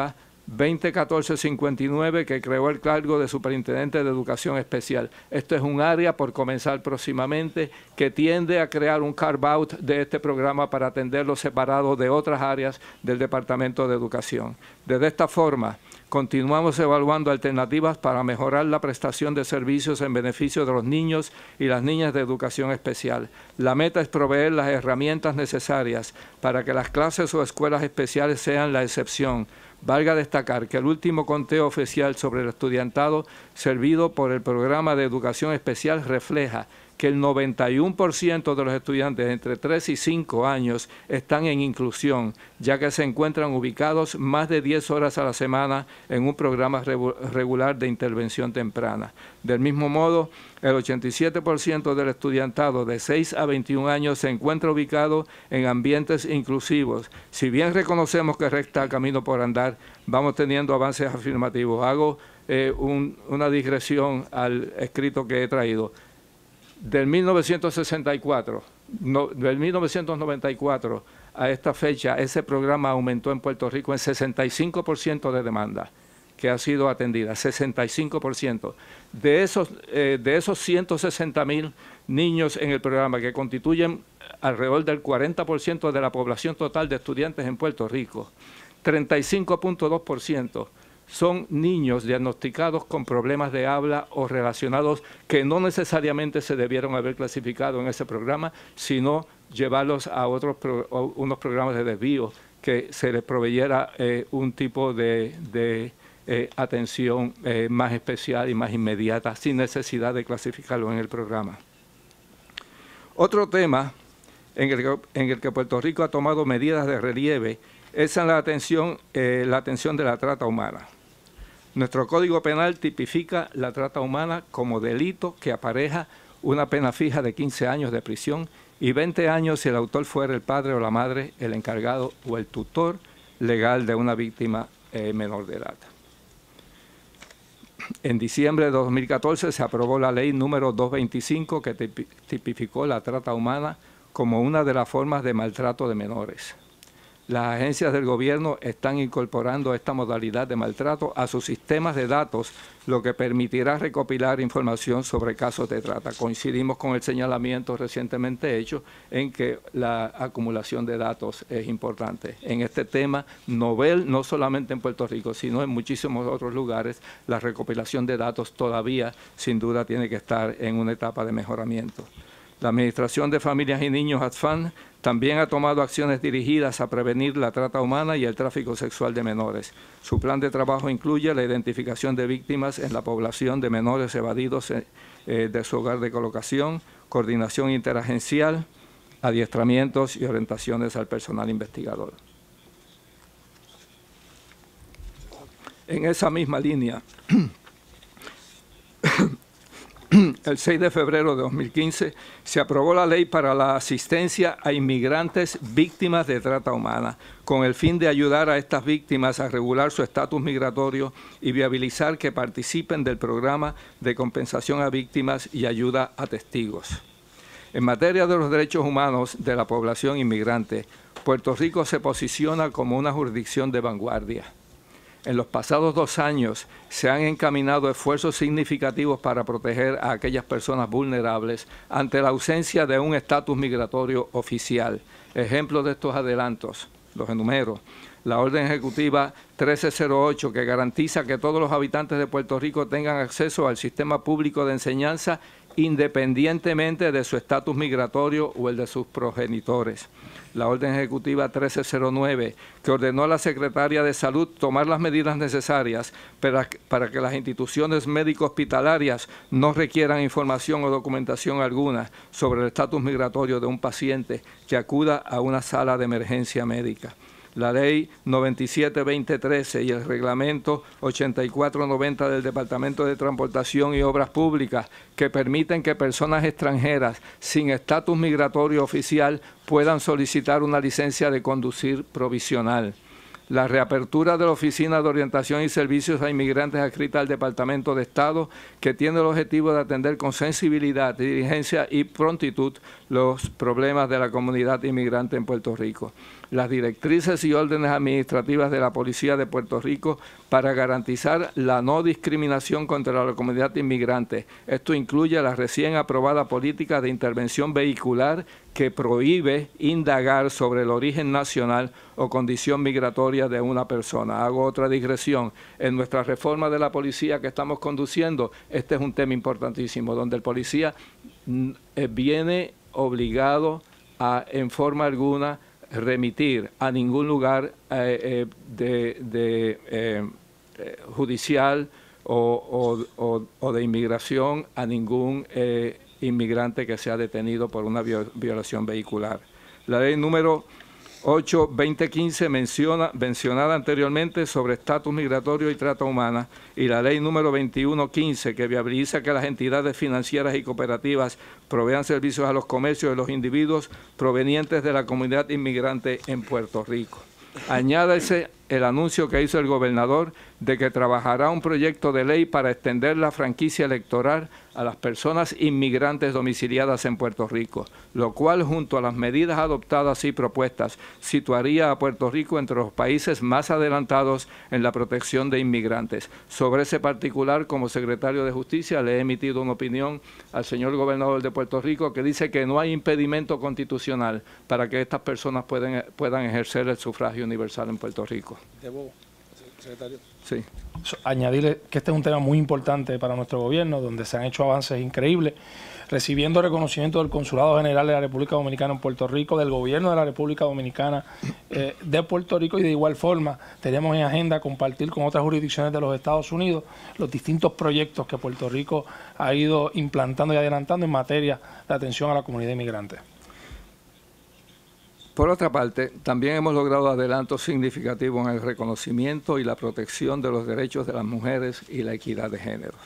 veinte catorce cincuenta y nueve, que creó el cargo de Superintendente de Educación Especial. Esto es un área, por comenzar próximamente, que tiende a crear un carve-out de este programa para atenderlo separado de otras áreas del Departamento de Educación. De esta forma, continuamos evaluando alternativas para mejorar la prestación de servicios en beneficio de los niños y las niñas de educación especial. La meta es proveer las herramientas necesarias para que las clases o escuelas especiales sean la excepción. Valga destacar que el último conteo oficial sobre el estudiantado servido por el programa de educación especial refleja que el noventa y uno por ciento de los estudiantes entre tres y cinco años están en inclusión, ya que se encuentran ubicados más de diez horas a la semana en un programa regular de intervención temprana. Del mismo modo, el ochenta y siete por ciento del estudiantado de seis a veintiún años se encuentra ubicado en ambientes inclusivos. Si bien reconocemos que resta camino por andar, vamos teniendo avances afirmativos. Hago eh, un, una digresión al escrito que he traído. Del mil novecientos sesenta y cuatro, no, del mil novecientos noventa y cuatro a esta fecha, ese programa aumentó en Puerto Rico en sesenta y cinco por ciento de demanda que ha sido atendida, sesenta y cinco por ciento. De esos, eh, de esos ciento sesenta mil niños en el programa, que constituyen alrededor del cuarenta por ciento de la población total de estudiantes en Puerto Rico, treinta y cinco punto dos por ciento son niños diagnosticados con problemas de habla o relacionados que no necesariamente se debieron haber clasificado en ese programa, sino llevarlos a otros pro, a unos programas de desvío que se les proveyera eh, un tipo de, de eh, atención eh, más especial y más inmediata, sin necesidad de clasificarlo en el programa. Otro tema en el que, en el que Puerto Rico ha tomado medidas de relieve es en la atención, eh, la atención de la trata humana. Nuestro Código Penal tipifica la trata humana como delito que apareja una pena fija de quince años de prisión y veinte años si el autor fuera el padre o la madre, el encargado o el tutor legal de una víctima eh, menor de edad. En diciembre de dos mil catorce se aprobó la ley número doscientos veinticinco que tipificó la trata humana como una de las formas de maltrato de menores. Las agencias del gobierno están incorporando esta modalidad de maltrato a sus sistemas de datos, lo que permitirá recopilar información sobre casos de trata. Coincidimos con el señalamiento recientemente hecho en que la acumulación de datos es importante. En este tema novel, no solamente en Puerto Rico, sino en muchísimos otros lugares, la recopilación de datos todavía, sin duda, tiene que estar en una etapa de mejoramiento. La Administración de Familias y Niños, ADFAN, también ha tomado acciones dirigidas a prevenir la trata humana y el tráfico sexual de menores. Su plan de trabajo incluye la identificación de víctimas en la población de menores evadidos eh, de su hogar de colocación, coordinación interagencial, adiestramientos y orientaciones al personal investigador. En esa misma línea, el seis de febrero de dos mil quince se aprobó la ley para la asistencia a inmigrantes víctimas de trata humana, con el fin de ayudar a estas víctimas a regular su estatus migratorio y viabilizar que participen del programa de compensación a víctimas y ayuda a testigos. En materia de los derechos humanos de la población inmigrante, Puerto Rico se posiciona como una jurisdicción de vanguardia. En los pasados dos años se han encaminado esfuerzos significativos para proteger a aquellas personas vulnerables ante la ausencia de un estatus migratorio oficial. Ejemplos de estos adelantos, los enumero. La Orden Ejecutiva trece cero ocho, que garantiza que todos los habitantes de Puerto Rico tengan acceso al sistema público de enseñanza independientemente de su estatus migratorio o el de sus progenitores. La Orden Ejecutiva trece cero nueve, que ordenó a la Secretaria de Salud tomar las medidas necesarias para, para que las instituciones médico-hospitalarias no requieran información o documentación alguna sobre el estatus migratorio de un paciente que acuda a una sala de emergencia médica. La Ley noventa y siete veinte trece y el Reglamento ochenta y cuatro noventa del Departamento de Transportación y Obras Públicas, que permiten que personas extranjeras sin estatus migratorio oficial puedan solicitar una licencia de conducir provisional. La reapertura de la Oficina de Orientación y Servicios a Inmigrantes adscrita al Departamento de Estado, que tiene el objetivo de atender con sensibilidad, diligencia y prontitud los problemas de la comunidad inmigrante en Puerto Rico. las directrices y órdenes administrativas de la Policía de Puerto Rico para garantizar la no discriminación contra la comunidad inmigrante. Esto incluye la recién aprobada política de intervención vehicular que prohíbe indagar sobre el origen nacional o condición migratoria de una persona. Hago otra digresión. En nuestra reforma de la policía que estamos conduciendo, este es un tema importantísimo, donde el policía eh, viene obligado a, en forma alguna, remitir a ningún lugar eh, eh, de, de, eh, eh, judicial o, o, o, o de inmigración a ningún eh, inmigrante que sea detenido por una violación vehicular. La ley número ocho barra veinte quince menciona, mencionada anteriormente sobre estatus migratorio y trata humana, y la ley número veintiuno quince que viabiliza que las entidades financieras y cooperativas provean servicios a los comercios de los individuos provenientes de la comunidad inmigrante en Puerto Rico. Añádese el anuncio que hizo el gobernador de que trabajará un proyecto de ley para extender la franquicia electoral a las personas inmigrantes domiciliadas en Puerto Rico, lo cual, junto a las medidas adoptadas y propuestas, situaría a Puerto Rico entre los países más adelantados en la protección de inmigrantes. Sobre ese particular, como secretario de Justicia, le he emitido una opinión al señor gobernador de Puerto Rico que dice que no hay impedimento constitucional para que estas personas pueden, puedan ejercer el sufragio universal en Puerto Rico. Debo, secretario. Sí. Añadirle que este es un tema muy importante para nuestro gobierno, donde se han hecho avances increíbles, recibiendo reconocimiento del Consulado General de la República Dominicana en Puerto Rico, del Gobierno de la República Dominicana eh, de Puerto Rico, y de igual forma tenemos en agenda compartir con otras jurisdicciones de los Estados Unidos los distintos proyectos que Puerto Rico ha ido implantando y adelantando en materia de atención a la comunidad inmigrante. Por otra parte, también hemos logrado adelantos significativos en el reconocimiento y la protección de los derechos de las mujeres y la equidad de género.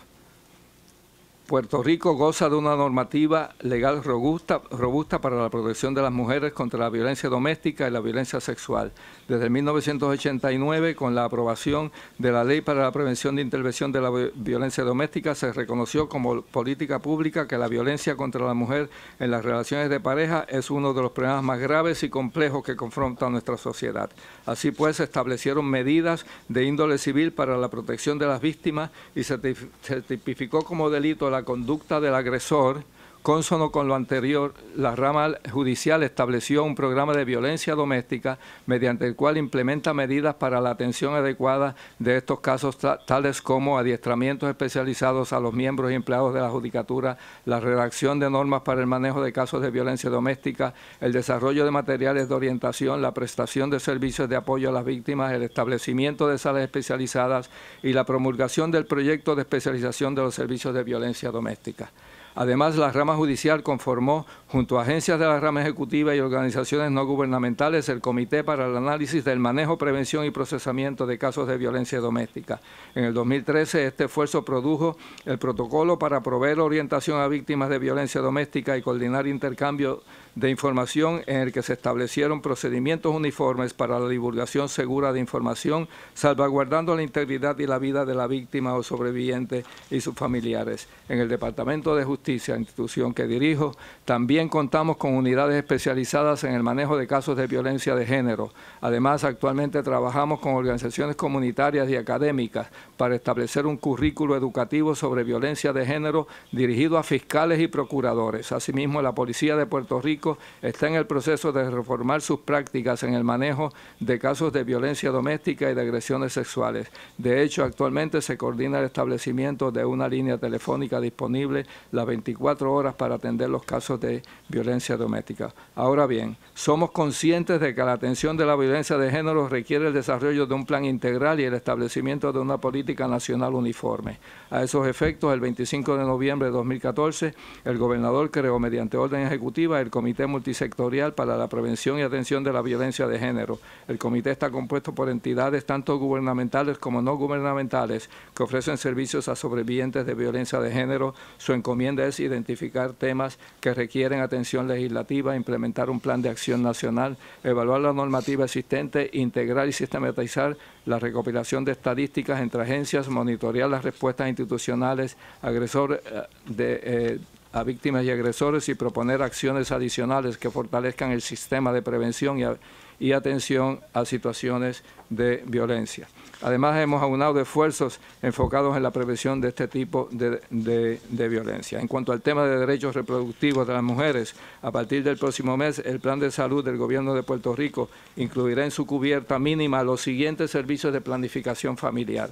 Puerto Rico goza de una normativa legal robusta, robusta para la protección de las mujeres contra la violencia doméstica y la violencia sexual. Desde mil novecientos ochenta y nueve, con la aprobación de la Ley para la Prevención de Intervención de la Violencia Doméstica, se reconoció como política pública que la violencia contra la mujer en las relaciones de pareja es uno de los problemas más graves y complejos que confronta nuestra sociedad. Así pues, se establecieron medidas de índole civil para la protección de las víctimas y se tipificó como delito la la conducta del agresor. Consono con lo anterior, la rama judicial estableció un programa de violencia doméstica mediante el cual implementa medidas para la atención adecuada de estos casos, tales como adiestramientos especializados a los miembros y empleados de la judicatura, la redacción de normas para el manejo de casos de violencia doméstica, el desarrollo de materiales de orientación, la prestación de servicios de apoyo a las víctimas, el establecimiento de salas especializadas y la promulgación del proyecto de especialización de los servicios de violencia doméstica. Además, la rama judicial conformó, junto a agencias de la rama ejecutiva y organizaciones no gubernamentales, el Comité para el Análisis del Manejo, Prevención y Procesamiento de Casos de Violencia Doméstica. En el dos mil trece, este esfuerzo produjo el protocolo para proveer orientación a víctimas de violencia doméstica y coordinar intercambio de información, en el que se establecieron procedimientos uniformes para la divulgación segura de información, salvaguardando la integridad y la vida de la víctima o sobreviviente y sus familiares. En el Departamento de Justicia, institución que dirijo, también contamos con unidades especializadas en el manejo de casos de violencia de género. Además, actualmente trabajamos con organizaciones comunitarias y académicas para establecer un currículo educativo sobre violencia de género dirigido a fiscales y procuradores. Asimismo, la Policía de Puerto Rico está en el proceso de reformar sus prácticas en el manejo de casos de violencia doméstica y de agresiones sexuales. De hecho, actualmente se coordina el establecimiento de una línea telefónica disponible las veinticuatro horas para atender los casos de violencia doméstica. Ahora bien, somos conscientes de que la atención de la violencia de género requiere el desarrollo de un plan integral y el establecimiento de una política nacional uniforme. A esos efectos, el veinticinco de noviembre de dos mil catorce, el gobernador creó mediante orden ejecutiva el Comité Multisectorial para la Prevención y Atención de la Violencia de Género. El comité está compuesto por entidades tanto gubernamentales como no gubernamentales que ofrecen servicios a sobrevivientes de violencia de género. Su encomienda es identificar temas que requieren atención legislativa, implementar un plan de acción nacional, evaluar la normativa existente, integrar y sistematizar la recopilación de estadísticas entre agencias, monitorear las respuestas institucionales, agresor de eh, a víctimas y agresores y proponer acciones adicionales que fortalezcan el sistema de prevención y, y atención a situaciones de violencia. Además, hemos aunado esfuerzos enfocados en la prevención de este tipo de, de, de violencia. En cuanto al tema de derechos reproductivos de las mujeres, a partir del próximo mes, el Plan de Salud del Gobierno de Puerto Rico incluirá en su cubierta mínima los siguientes servicios de planificación familiar: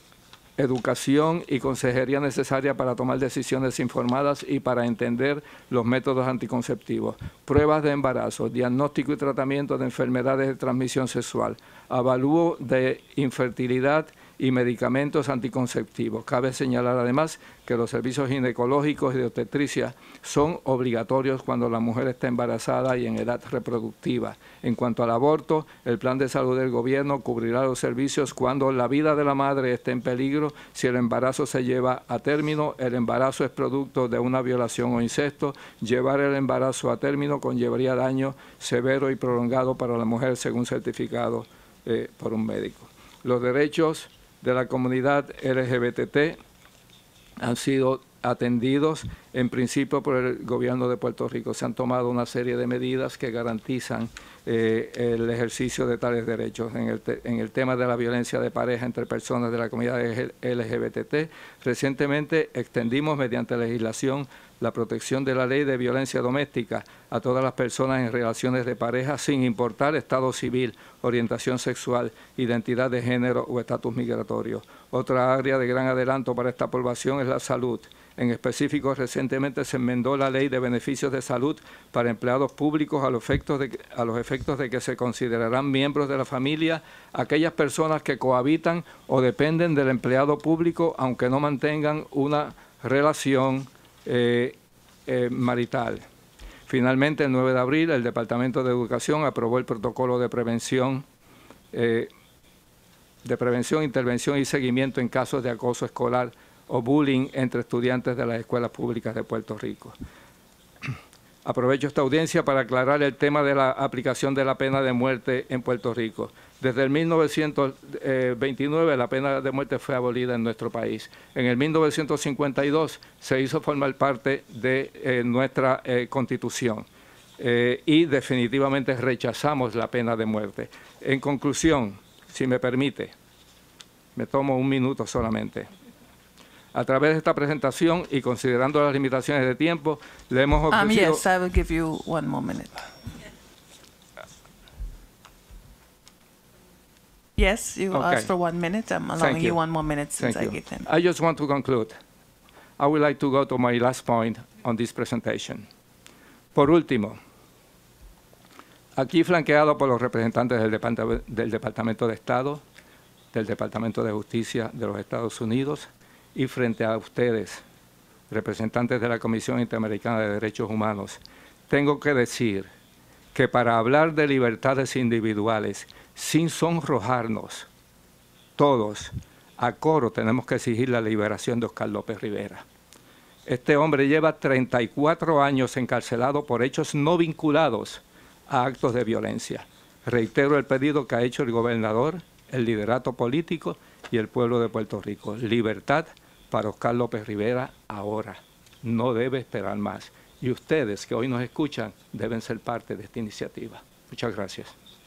educación y consejería necesaria para tomar decisiones informadas y para entender los métodos anticonceptivos, pruebas de embarazo, diagnóstico y tratamiento de enfermedades de transmisión sexual, avalúo de infertilidad y medicamentos anticonceptivos. Cabe señalar además que los servicios ginecológicos y de obstetricia son obligatorios cuando la mujer está embarazada y en edad reproductiva. En cuanto al aborto, el Plan de Salud del Gobierno cubrirá los servicios cuando la vida de la madre esté en peligro, si el embarazo se lleva a término, el embarazo es producto de una violación o incesto, llevar el embarazo a término conllevaría daño severo y prolongado para la mujer según certificado eh, por un médico. Los derechos de la comunidad L G B T han sido atendidos en principio por el Gobierno de Puerto Rico. Se han tomado una serie de medidas que garantizan eh, el ejercicio de tales derechos. En el, te, en el tema de la violencia de pareja entre personas de la comunidad L G B T, recientemente extendimos mediante legislación la protección de la ley de violencia doméstica a todas las personas en relaciones de pareja sin importar estado civil, orientación sexual, identidad de género o estatus migratorio. Otra área de gran adelanto para esta población es la salud. En específico, recientemente se enmendó la Ley de Beneficios de Salud para empleados públicos a los efectos de, a los efectos de que se considerarán miembros de la familia aquellas personas que cohabitan o dependen del empleado público aunque no mantengan una relación eh, eh, marital. Finalmente, el nueve de abril, el Departamento de Educación aprobó el protocolo de prevención, eh, de prevención, intervención y seguimiento en casos de acoso escolar o bullying entre estudiantes de las escuelas públicas de Puerto Rico. Aprovecho esta audiencia para aclarar el tema de la aplicación de la pena de muerte en Puerto Rico. Desde el mil novecientos veintinueve la pena de muerte fue abolida en nuestro país. En el mil novecientos cincuenta y dos se hizo formar parte de eh, nuestra eh, Constitución eh, y definitivamente rechazamos la pena de muerte. En conclusión, si me permite, me tomo un minuto solamente. A través de esta presentación y considerando las limitaciones de tiempo, le hemos ofrecido... Um, yes, I will give you one more minute. Yes, you Okay. asked for one minute. I'm allowing Thank you. you. one more minute since Thank I you. gave them. I just want to conclude. I would like to go to my last point on this presentation. Por último, aquí flanqueado por los representantes del, Depart- del Departamento de Estado, del Departamento de Justicia de los Estados Unidos, y frente a ustedes, representantes de la Comisión Interamericana de Derechos Humanos, tengo que decir que para hablar de libertades individuales, sin sonrojarnos, todos, a coro, tenemos que exigir la liberación de Oscar López Rivera. Este hombre lleva treinta y cuatro años encarcelado por hechos no vinculados a actos de violencia. Reitero el pedido que ha hecho el gobernador, el liderato político y el pueblo de Puerto Rico. Libertad para Oscar López Rivera ahora. No debe esperar más. Y ustedes que hoy nos escuchan deben ser parte de esta iniciativa. Muchas gracias.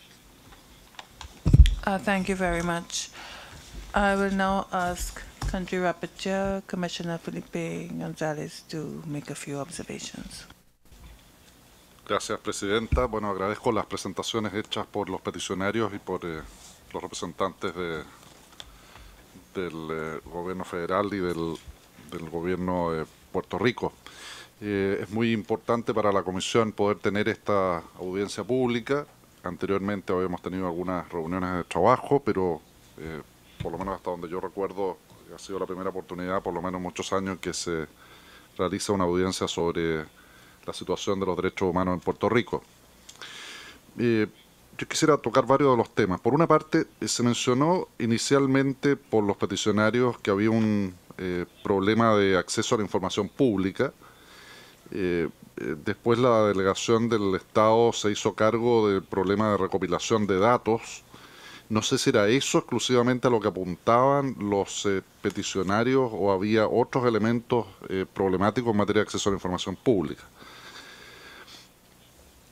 Uh, thank you very much. I will now ask Country Rapporteur, Commissioner Felipe González, to make a few observations. Gracias, Presidenta. Bueno, agradezco las presentaciones hechas por los peticionarios y por eh, los representantes de, del eh, Gobierno Federal y del, del Gobierno de Puerto Rico. Eh, es muy importante para la Comisión poder tener esta audiencia pública. Anteriormente habíamos tenido algunas reuniones de trabajo, pero eh, por lo menos hasta donde yo recuerdo ha sido la primera oportunidad, por lo menos muchos años, en que se realiza una audiencia sobre la situación de los derechos humanos en Puerto Rico. Eh, yo quisiera tocar varios de los temas. Por una parte, eh, se mencionó inicialmente por los peticionarios que había un eh, problema de acceso a la información pública. Eh, eh, después la delegación del Estado se hizo cargo del problema de recopilación de datos. No sé si era eso exclusivamente a lo que apuntaban los eh, peticionarios o había otros elementos eh, problemáticos en materia de acceso a la información pública.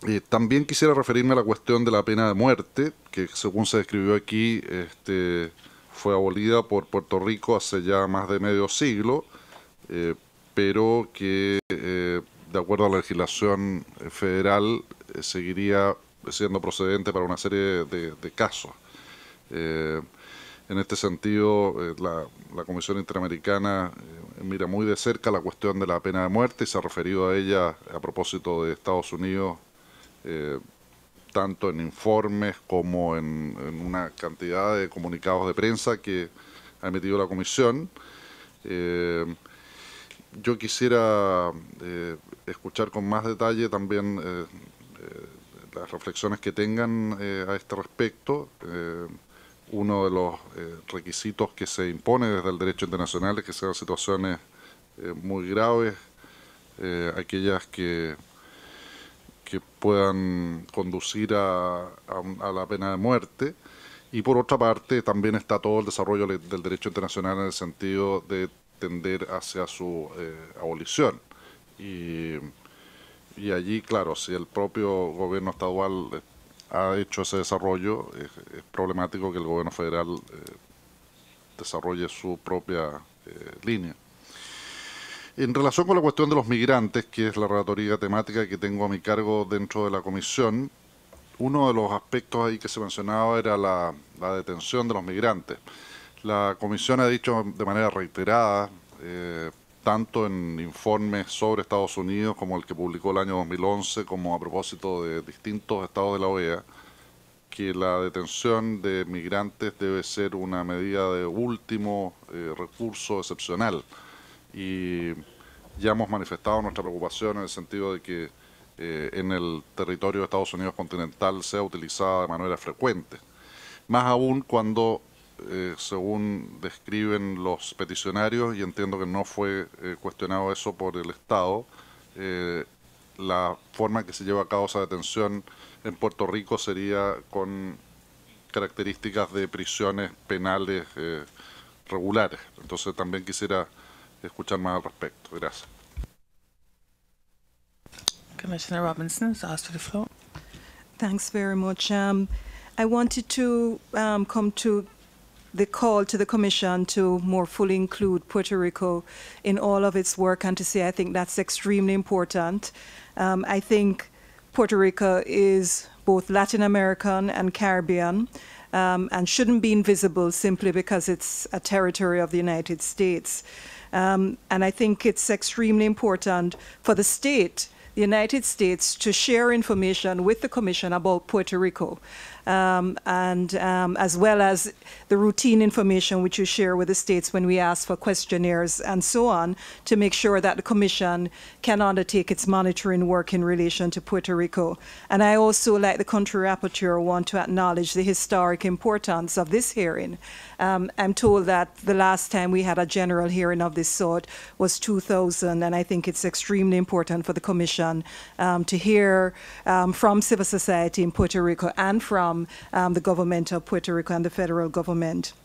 Eh, también quisiera referirme a la cuestión de la pena de muerte, que según se describió aquí, este, fue abolida por Puerto Rico hace ya más de medio siglo, eh, pero que eh, de acuerdo a la legislación federal eh, seguiría siendo procedente para una serie de, de casos. Eh, en este sentido, eh, la, la Comisión Interamericana eh, mira muy de cerca la cuestión de la pena de muerte y se ha referido a ella a propósito de Estados Unidos, eh, tanto en informes como en, en una cantidad de comunicados de prensa que ha emitido la Comisión. Eh, yo quisiera eh, escuchar con más detalle también eh, eh, las reflexiones que tengan eh, a este respecto. Eh, uno de los eh, requisitos que se impone desde el derecho internacional es que sean situaciones eh, muy graves, eh, aquellas que, que puedan conducir a, a, a la pena de muerte. Y por otra parte también está todo el desarrollo del derecho internacional en el sentido de tender hacia su eh, abolición. Y, y allí, claro, si el propio gobierno estadual eh, ha hecho ese desarrollo, es, es problemático que el gobierno federal eh, desarrolle su propia eh, línea. En relación con la cuestión de los migrantes, que es la relatoría temática que tengo a mi cargo dentro de la comisión, uno de los aspectos ahí que se mencionaba era la, la detención de los migrantes. La comisión ha dicho de manera reiterada, eh, tanto en informes sobre Estados Unidos como el que publicó el año dos mil once, como a propósito de distintos estados de la O E A, que la detención de migrantes debe ser una medida de último eh, recurso excepcional. Y ya hemos manifestado nuestra preocupación en el sentido de que eh, en el territorio de Estados Unidos continental sea utilizada de manera frecuente. Más aún cuando, eh, según describen los peticionarios, y entiendo que no fue eh, cuestionado eso por el Estado, eh, la forma que se lleva a cabo esa detención en Puerto Rico sería con características de prisiones penales eh, regulares. Entonces también quisiera escuchar más al respecto. Gracias. Commissioner Robinson is asked for the floor. Thanks very much. Um, I wanted to um, come to the call to the Commission to more fully include Puerto Rico in all of its work, and to say I think that's extremely important. Um, I think Puerto Rico is both Latin American and Caribbean, um, and shouldn't be invisible simply because it's a territory of the United States. Um, and I think it's extremely important for the state, the United States, to share information with the Commission about Puerto Rico, um, and um, as well as the routine information which you share with the states when we ask for questionnaires and so on, to make sure that the Commission can undertake its monitoring work in relation to Puerto Rico. And I also, like the country rapporteur, want to acknowledge the historic importance of this hearing. Um, I'm told that the last time we had a general hearing of this sort was two thousand, and I think it's extremely important for the Commission um, to hear um, from civil society in Puerto Rico and from um, the government of Puerto Rico and the federal government.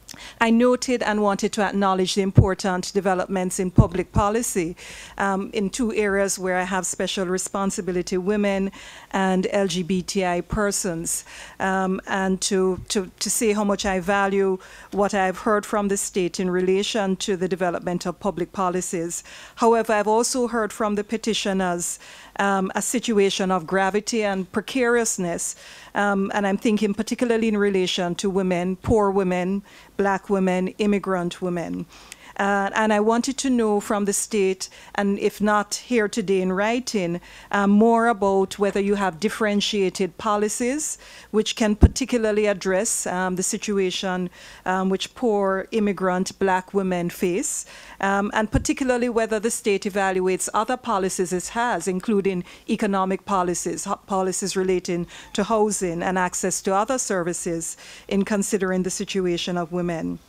I noted and wanted to acknowledge the important developments in public policy um, in two areas where I have special responsibility: women and L G B T I persons, um, and to, to, to say how much I value what I've heard from the state in relation to the development of public policies. However, I've also heard from the petitioners Um, a situation of gravity and precariousness, um, and I'm thinking particularly in relation to women, poor women, black women, immigrant women. Uh, and I wanted to know from the state, and if not here today in writing, uh, more about whether you have differentiated policies which can particularly address um, the situation um, which poor immigrant black women face, um, and particularly whether the state evaluates other policies it has, including economic policies, policies relating to housing and access to other services, in considering the situation of women.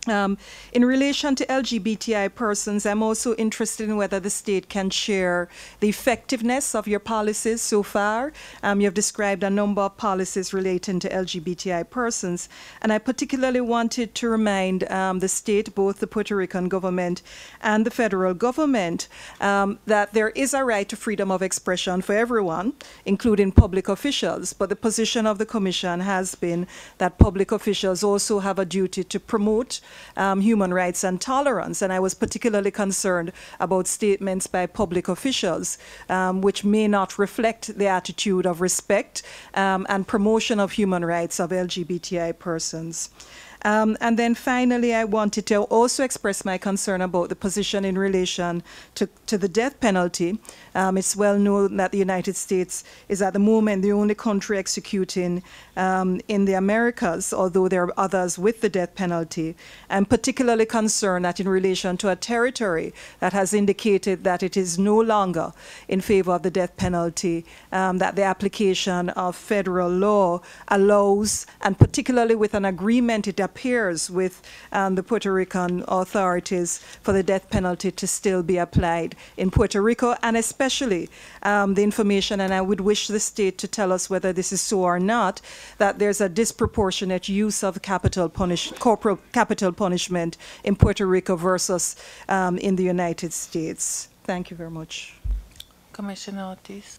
Um, in relation to L G B T I persons, I'm also interested in whether the state can share the effectiveness of your policies so far. Um, you have described a number of policies relating to L G B T I persons, and I particularly wanted to remind um, the state, both the Puerto Rican government and the federal government, um, that there is a right to freedom of expression for everyone, including public officials, but the position of the Commission has been that public officials also have a duty to promote Um, human rights and tolerance. And I was particularly concerned about statements by public officials um, which may not reflect the attitude of respect um, and promotion of human rights of L G B T I persons. Um, and then finally, I wanted to also express my concern about the position in relation to, to the death penalty. Um, it's well known that the United States is at the moment the only country executing um, in the Americas, although there are others with the death penalty. I'm particularly concerned that in relation to a territory that has indicated that it is no longer in favor of the death penalty, um, that the application of federal law allows, and particularly with an agreement it appears with um, the Puerto Rican authorities, for the death penalty to still be applied in Puerto Rico, and especially um, the information, and I would wish the state to tell us whether this is so or not, that there's a disproportionate use of capital punish, corporal capital punishment in Puerto Rico versus um, in the United States. Thank you very much. Commissioner Ortiz.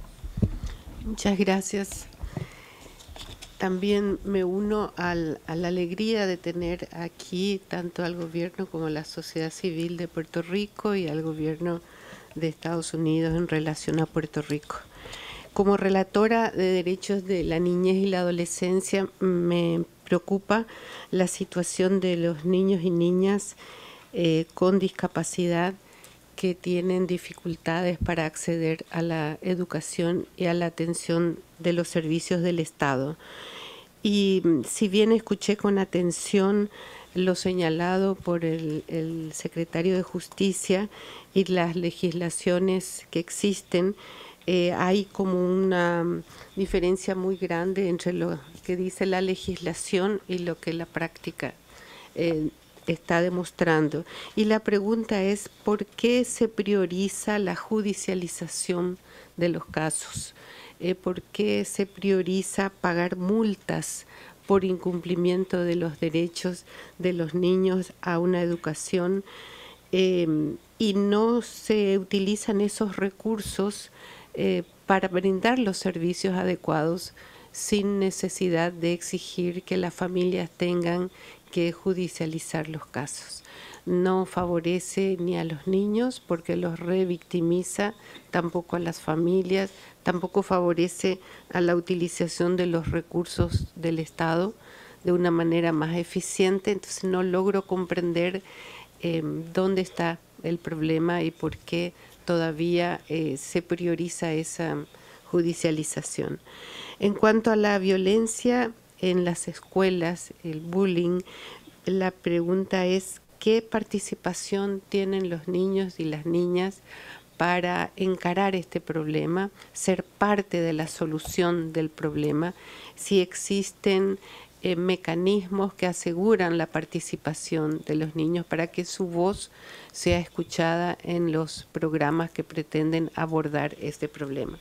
Muchas gracias. También me uno al, a la alegría de tener aquí tanto al gobierno como a la sociedad civil de Puerto Rico y al gobierno de Estados Unidos en relación a Puerto Rico. Como relatora de derechos de la niñez y la adolescencia, me preocupa la situación de los niños y niñas eh, con discapacidad que tienen dificultades para acceder a la educación y a la atención de los servicios del Estado. Y si bien escuché con atención lo señalado por el, el secretario de Justicia y las legislaciones que existen, eh, hay como una diferencia muy grande entre lo que dice la legislación y lo que la práctica eh, está demostrando. Y la pregunta es, ¿por qué se prioriza la judicialización de los casos? Eh, ¿Por qué se prioriza pagar multas por incumplimiento de los derechos de los niños a una educación eh, y no se utilizan esos recursos eh, para brindar los servicios adecuados sin necesidad de exigir que las familias tengan que judicializar los casos? No favorece ni a los niños porque los revictimiza, tampoco a las familias, tampoco favorece a la utilización de los recursos del Estado de una manera más eficiente. Entonces no logro comprender eh, dónde está el problema y por qué todavía eh, se prioriza esa judicialización. En cuanto a la violencia en las escuelas, el bullying, la pregunta es ¿qué participación tienen los niños y las niñas para encarar este problema, ser parte de la solución del problema? Si existen eh, mecanismos que aseguran la participación de los niños para que su voz sea escuchada en los programas que pretenden abordar este problema.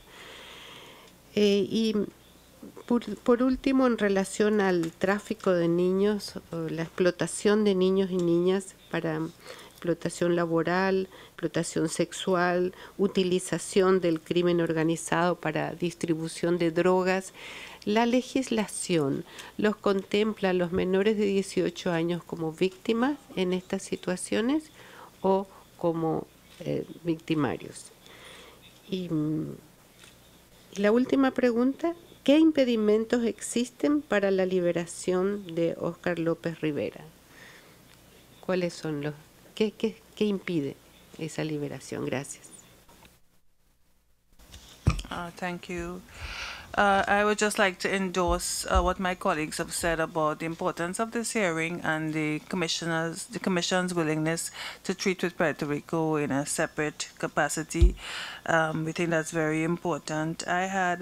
Eh, y Por, por último, en relación al tráfico de niños, o la explotación de niños y niñas para explotación laboral, explotación sexual, utilización del crimen organizado para distribución de drogas, la legislación los contempla a los menores de dieciocho años como víctimas en estas situaciones o como eh, victimarios. Y la última pregunta: ¿qué impedimentos existen para la liberación de Óscar López Rivera? ¿Cuáles son los? ¿Qué, qué, qué impide esa liberación? Gracias. Uh, thank you. Uh, I would just like to endorse uh, what my colleagues have said about the importance of this hearing and the commissioners, the Commission's willingness to treat with Puerto Rico in a separate capacity. Um, we think that's very important. I had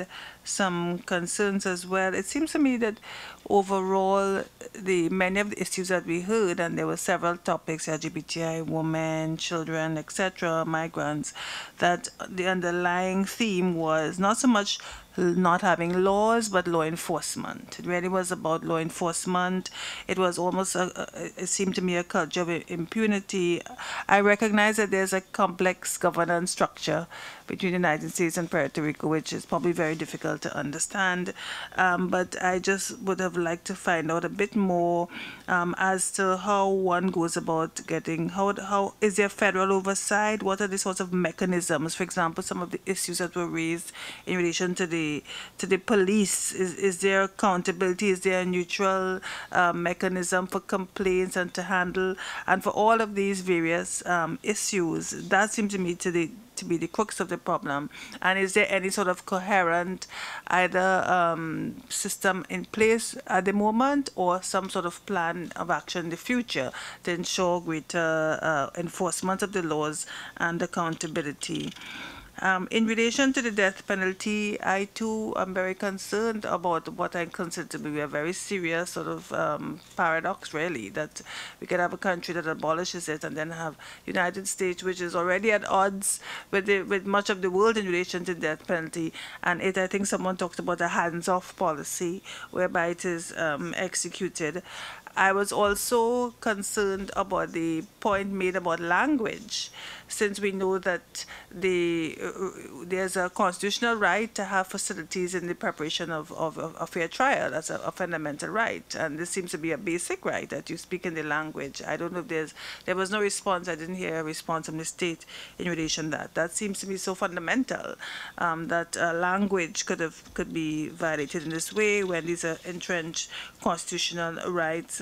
some concerns as well. It seems to me that overall, the many of the issues that we heard, and there were several topics, L G B T I, women, children, et cetera, migrants, that the underlying theme was not so much not having laws, but law enforcement. It really was about law enforcement. It was almost, a, a, it seemed to me, a culture of impunity. I recognize that there's a complex governance structure between the United States and Puerto Rico, which is probably very difficult to understand. Um, but I just would have liked to find out a bit more um, as to how one goes about getting, how, how is there federal oversight? What are the sorts of mechanisms? For example, some of the issues that were raised in relation to the to the police. Is, is there accountability? Is there a neutral uh, mechanism for complaints and to handle? And for all of these various um, issues, that seems to me to the to be the crux of the problem. And is there any sort of coherent either um, system in place at the moment or some sort of plan of action in the future to ensure greater uh, enforcement of the laws and accountability? Um, in relation to the death penalty, I too am very concerned about what I consider to be a very serious sort of um, paradox, really, that we can have a country that abolishes it and then have United States, which is already at odds with, the, with much of the world in relation to the death penalty. And it, I think someone talked about a hands-off policy whereby it is um, executed. I was also concerned about the point made about language, since we know that the uh, there's a constitutional right to have facilities in the preparation of, of, of a fair trial. That's a, a fundamental right, and this seems to be a basic right that you speak in the language. I don't know if there's there was no response. I didn't hear a response from the state in relation to that. That seems to be so fundamental um, that uh, language could have could be violated in this way when these are entrenched constitutional rights.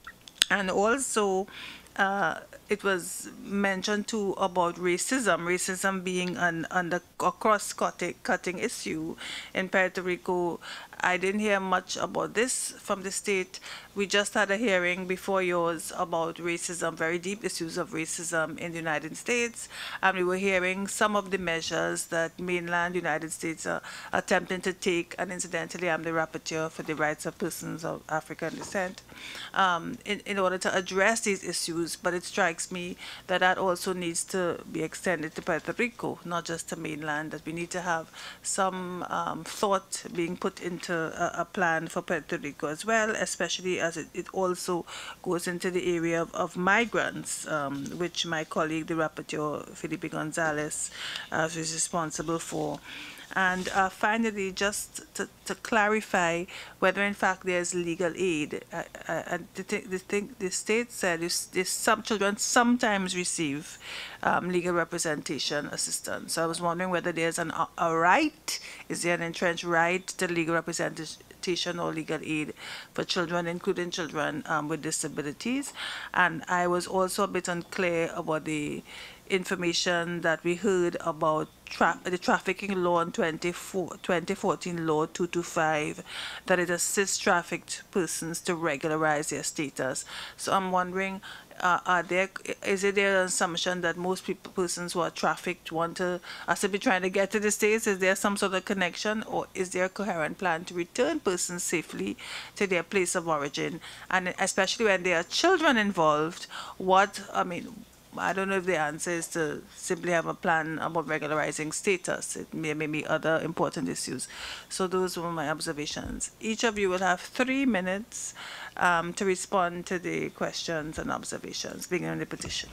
And also, uh, it was mentioned too about racism, racism being an, an a cross-cutting cutting issue in Puerto Rico. I didn't hear much about this from the state. We just had a hearing before yours about racism, very deep issues of racism in the United States, and we were hearing some of the measures that mainland United States are attempting to take, and incidentally, I'm the rapporteur for the rights of persons of African descent, um, in, in order to address these issues, but it strikes me that that also needs to be extended to Puerto Rico, not just to mainland, that we need to have some um, thought being put into a, a plan for Puerto Rico as well, especially as it, it also goes into the area of, of migrants, um, which my colleague, the rapporteur, Felipe Gonzalez, uh, is responsible for. And uh, finally, just to, to clarify whether in fact there's legal aid, uh, uh, the, th the, thing, the state said this, this some children sometimes receive um, legal representation assistance. So I was wondering whether there's an, a, a right, is there an entrenched right to legal representation or legal aid for children, including children um, with disabilities. And I was also a bit unclear about the information that we heard about tra the trafficking law in twenty fourteen law two twenty-five, that it assists trafficked persons to regularize their status. So I'm wondering, uh, are there, is it there an assumption that most people, persons who are trafficked want to, are simply trying to get to the States? Is there some sort of connection, or is there a coherent plan to return persons safely to their place of origin? And especially when there are children involved, what, I mean, I don't know if the answer is to simply have a plan about regularizing status. It may, may be other important issues. So those were my observations. Each of you will have three minutes um, to respond to the questions and observations, beginning with the petition.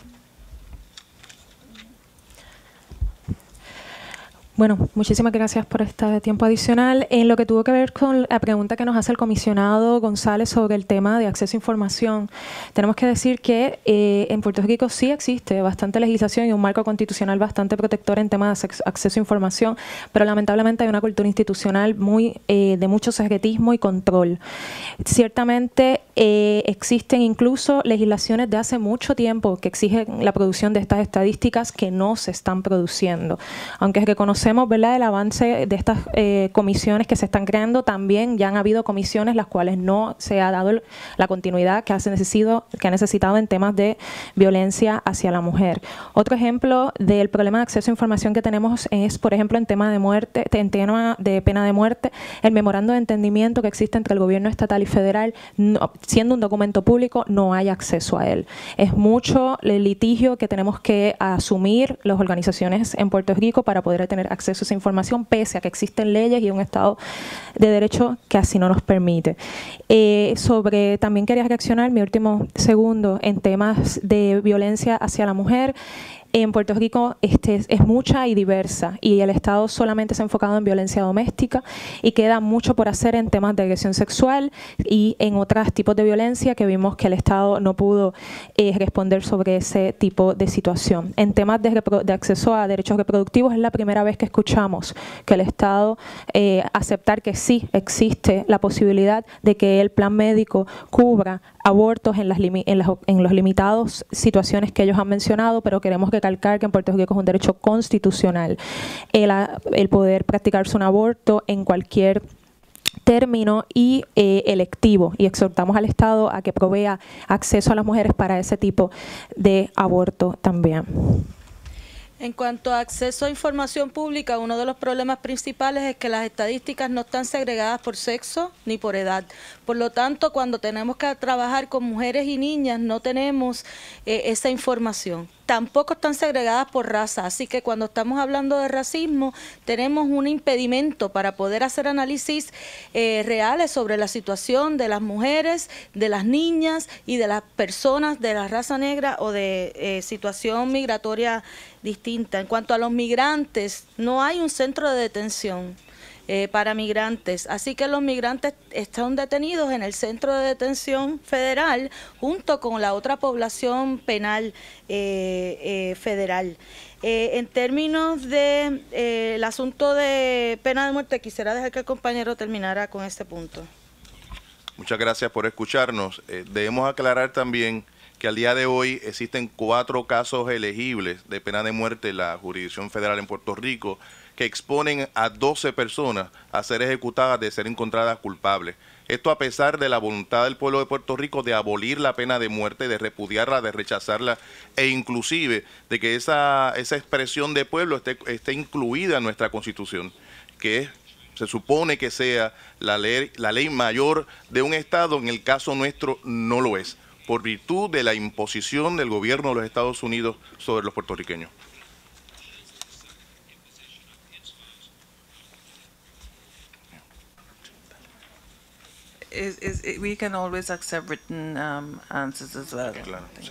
Bueno, muchísimas gracias por este tiempo adicional. En lo que tuvo que ver con la pregunta que nos hace el comisionado González sobre el tema de acceso a información, tenemos que decir que eh, en Puerto Rico sí existe bastante legislación y un marco constitucional bastante protector en temas de acceso a información, pero lamentablemente hay una cultura institucional muy eh, de mucho secretismo y control. Ciertamente, Eh, existen incluso legislaciones de hace mucho tiempo que exigen la producción de estas estadísticas que no se están produciendo. Aunque reconocemos, ¿verdad?, el avance de estas eh, comisiones que se están creando, también ya han habido comisiones las cuales no se ha dado la continuidad que ha necesitado, que ha necesitado en temas de violencia hacia la mujer. Otro ejemplo del problema de acceso a información que tenemos es, por ejemplo, en tema de muerte, en tema de pena de muerte, el memorando de entendimiento que existe entre el gobierno estatal y federal, no, siendo un documento público, no hay acceso a él. Es mucho el litigio que tenemos que asumir las organizaciones en Puerto Rico para poder tener acceso a esa información, pese a que existen leyes y un Estado de Derecho que así no nos permite. Eh, sobre, también quería reaccionar, mi último segundo, en temas de violencia hacia la mujer. En Puerto Rico este, es mucha y diversa, y el Estado solamente se ha enfocado en violencia doméstica, y queda mucho por hacer en temas de agresión sexual y en otros tipos de violencia que vimos que el Estado no pudo eh, responder sobre ese tipo de situación. En temas de, de acceso a derechos reproductivos, es la primera vez que escuchamos que el Estado eh, aceptar que sí existe la posibilidad de que el plan médico cubra abortos en las, en las en los limitados situaciones que ellos han mencionado, pero queremos recalcar que en Puerto Rico es un derecho constitucional el, el poder practicarse un aborto en cualquier término y eh, electivo, y exhortamos al Estado a que provea acceso a las mujeres para ese tipo de aborto también. En cuanto a acceso a información pública, uno de los problemas principales es que las estadísticas no están segregadas por sexo ni por edad. Por lo tanto, cuando tenemos que trabajar con mujeres y niñas, no tenemos eh, esa información. Tampoco están segregadas por raza, así que cuando estamos hablando de racismo, tenemos un impedimento para poder hacer análisis eh, reales sobre la situación de las mujeres, de las niñas y de las personas de la raza negra o de eh, situación migratoria distinta. En cuanto a los migrantes, no hay un centro de detención Eh, para migrantes, así que los migrantes están detenidos en el centro de detención federal junto con la otra población penal eh, eh, federal. Eh, en términos del de, eh, asunto de pena de muerte, quisiera dejar que el compañero terminara con este punto. Muchas gracias por escucharnos. Eh, debemos aclarar también que al día de hoy existen cuatro casos elegibles de pena de muerte en la jurisdicción federal en Puerto Rico, que exponen a doce personas a ser ejecutadas de ser encontradas culpables. Esto a pesar de la voluntad del pueblo de Puerto Rico de abolir la pena de muerte, de repudiarla, de rechazarla, e inclusive de que esa, esa expresión de pueblo esté, esté incluida en nuestra Constitución, que es, se supone que sea la ley, la ley mayor de un Estado. En el caso nuestro no lo es, por virtud de la imposición del gobierno de los Estados Unidos sobre los puertorriqueños. Is, is, it, we can always accept written um, answers as well. Claro, sí.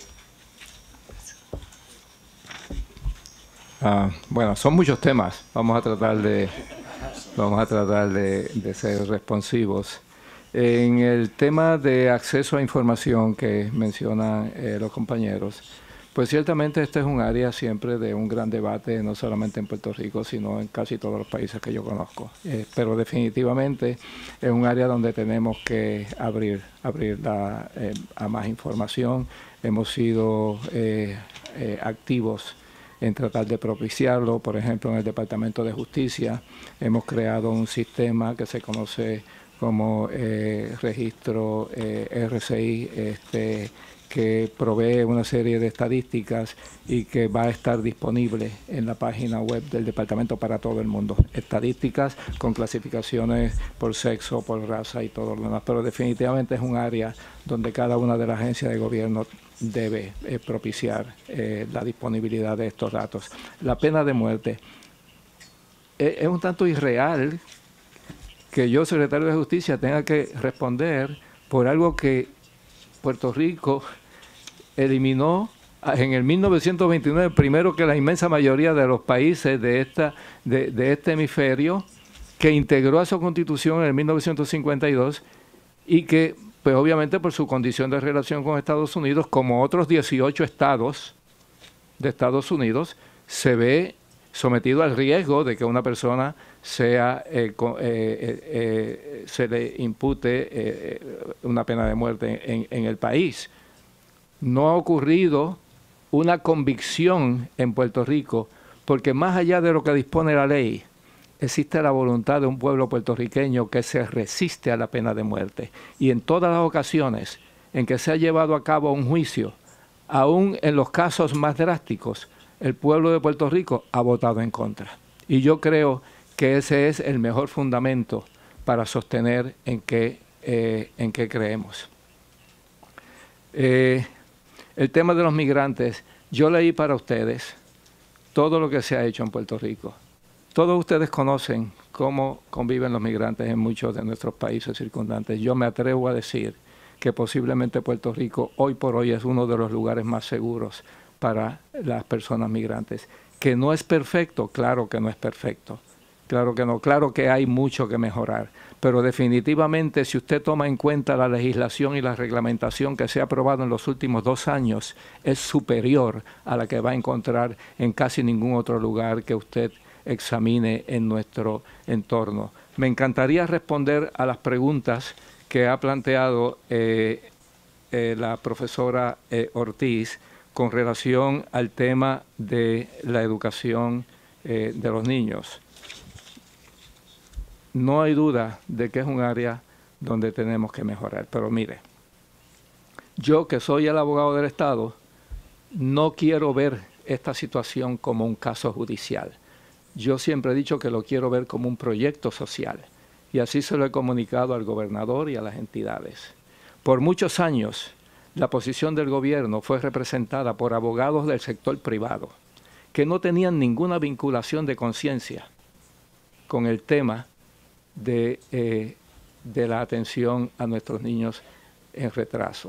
Uh, bueno, son muchos temas. Vamos a tratar de, vamos a tratar de, de ser responsivos. En el tema de acceso a información que mencionan eh, los compañeros, pues ciertamente este es un área siempre de un gran debate, no solamente en Puerto Rico, sino en casi todos los países que yo conozco. Eh, pero definitivamente es un área donde tenemos que abrir, abrir la, eh, a más información. Hemos sido eh, eh, activos en tratar de propiciarlo. Por ejemplo, en el Departamento de Justicia hemos creado un sistema que se conoce como eh, registro eh, R C I, este, que provee una serie de estadísticas y que va a estar disponible en la página web del departamento para todo el mundo. Estadísticas con clasificaciones por sexo, por raza y todo lo demás. Pero definitivamente es un área donde cada una de las agencias de gobierno debe eh, propiciar eh, la disponibilidad de estos datos. La pena de muerte eh, es un tanto irreal que yo, secretario de Justicia, tenga que responder por algo que Puerto Rico eliminó en el mil novecientos veintinueve, primero que la inmensa mayoría de los países de, esta, de, de este hemisferio, que integró a su constitución en el mil novecientos cincuenta y dos y que, pues obviamente por su condición de relación con Estados Unidos, como otros dieciocho estados de Estados Unidos, se ve sometido al riesgo de que una persona sea eh, co- eh, eh, eh, se le impute eh, una pena de muerte en, en el país. No ha ocurrido una convicción en Puerto Rico, porque más allá de lo que dispone la ley, existe la voluntad de un pueblo puertorriqueño que se resiste a la pena de muerte. Y en todas las ocasiones en que se ha llevado a cabo un juicio, aún en los casos más drásticos, el pueblo de Puerto Rico ha votado en contra. Y yo creo que ese es el mejor fundamento para sostener en qué, eh, en qué creemos. Eh, el tema de los migrantes, yo leí para ustedes todo lo que se ha hecho en Puerto Rico. Todos ustedes conocen cómo conviven los migrantes en muchos de nuestros países circundantes. Yo me atrevo a decir que posiblemente Puerto Rico hoy por hoy es uno de los lugares más seguros para las personas migrantes. Que no es perfecto, claro que no es perfecto. Claro que no, claro que hay mucho que mejorar. Pero definitivamente, si usted toma en cuenta la legislación y la reglamentación que se ha aprobado en los últimos dos años, es superior a la que va a encontrar en casi ningún otro lugar que usted examine en nuestro entorno. Me encantaría responder a las preguntas que ha planteado eh, eh, la profesora eh, Ortiz con relación al tema de la educación eh, de los niños. No hay duda de que es un área donde tenemos que mejorar, pero mire, yo que soy el abogado del Estado, no quiero ver esta situación como un caso judicial. Yo siempre he dicho que lo quiero ver como un proyecto social y así se lo he comunicado al gobernador y a las entidades. Por muchos años, la posición del gobierno fue representada por abogados del sector privado que no tenían ninguna vinculación de conciencia con el tema de, eh, de la atención a nuestros niños en retraso.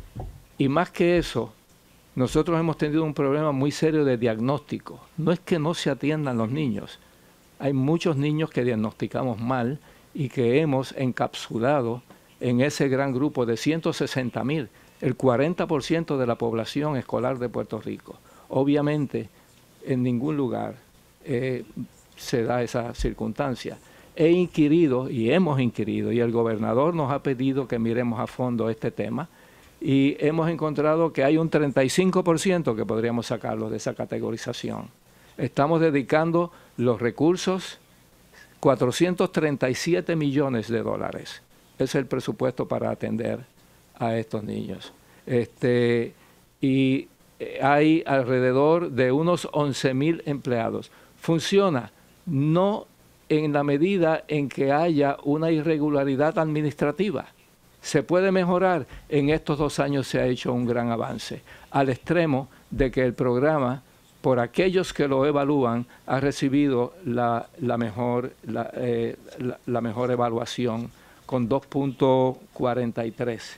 Y más que eso, nosotros hemos tenido un problema muy serio de diagnóstico. No es que no se atiendan los niños. Hay muchos niños que diagnosticamos mal y que hemos encapsulado en ese gran grupo de ciento sesenta mil, el cuarenta por ciento de la población escolar de Puerto Rico. Obviamente, en ningún lugar eh, se da esa circunstancia. He inquirido y hemos inquirido, y el gobernador nos ha pedido que miremos a fondo este tema, y hemos encontrado que hay un treinta y cinco por ciento que podríamos sacarlo de esa categorización. Estamos dedicando los recursos, cuatrocientos treinta y siete millones de dólares. Es el presupuesto para atender a estos niños. Este, y hay alrededor de unos once mil empleados. Funciona no en la medida en que haya una irregularidad administrativa. Se puede mejorar. En estos dos años se ha hecho un gran avance, al extremo de que el programa, por aquellos que lo evalúan, ha recibido la, la, mejor, la, eh, la, la mejor evaluación con dos punto cuarenta y tres.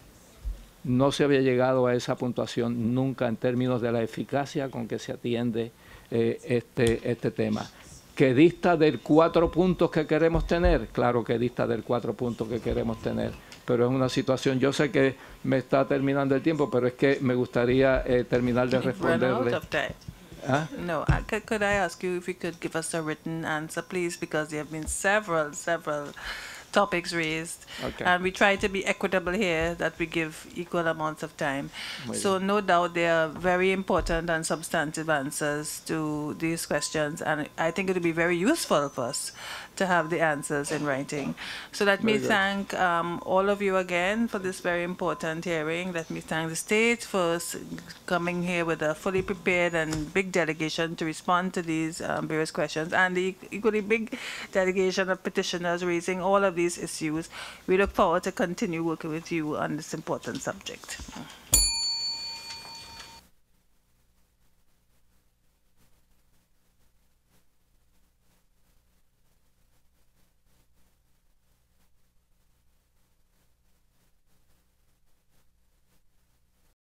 No se había llegado a esa puntuación nunca en términos de la eficacia con que se atiende eh, este, este tema. ¿Que dista del cuatro puntos que queremos tener? Claro que dista del cuatro puntos que queremos tener, pero es una situación, yo sé que me está terminando el tiempo, pero es que me gustaría eh, terminar de responderle. Huh? No, I, could, could I ask you if you could give us a written answer, please, because there have been several, several topics raised, okay. and we try to be equitable here, that we give equal amounts of time. Muy so bien. no doubt there are very important and substantive answers to these questions, and I think it would be very useful for us to have the answers in writing. So let me Very good. thank um, all of you again for this very important hearing. Let me thank the state for s- coming here with a fully prepared and big delegation to respond to these um, various questions, and the equally big delegation of petitioners raising all of these issues. We look forward to continue working with you on this important subject.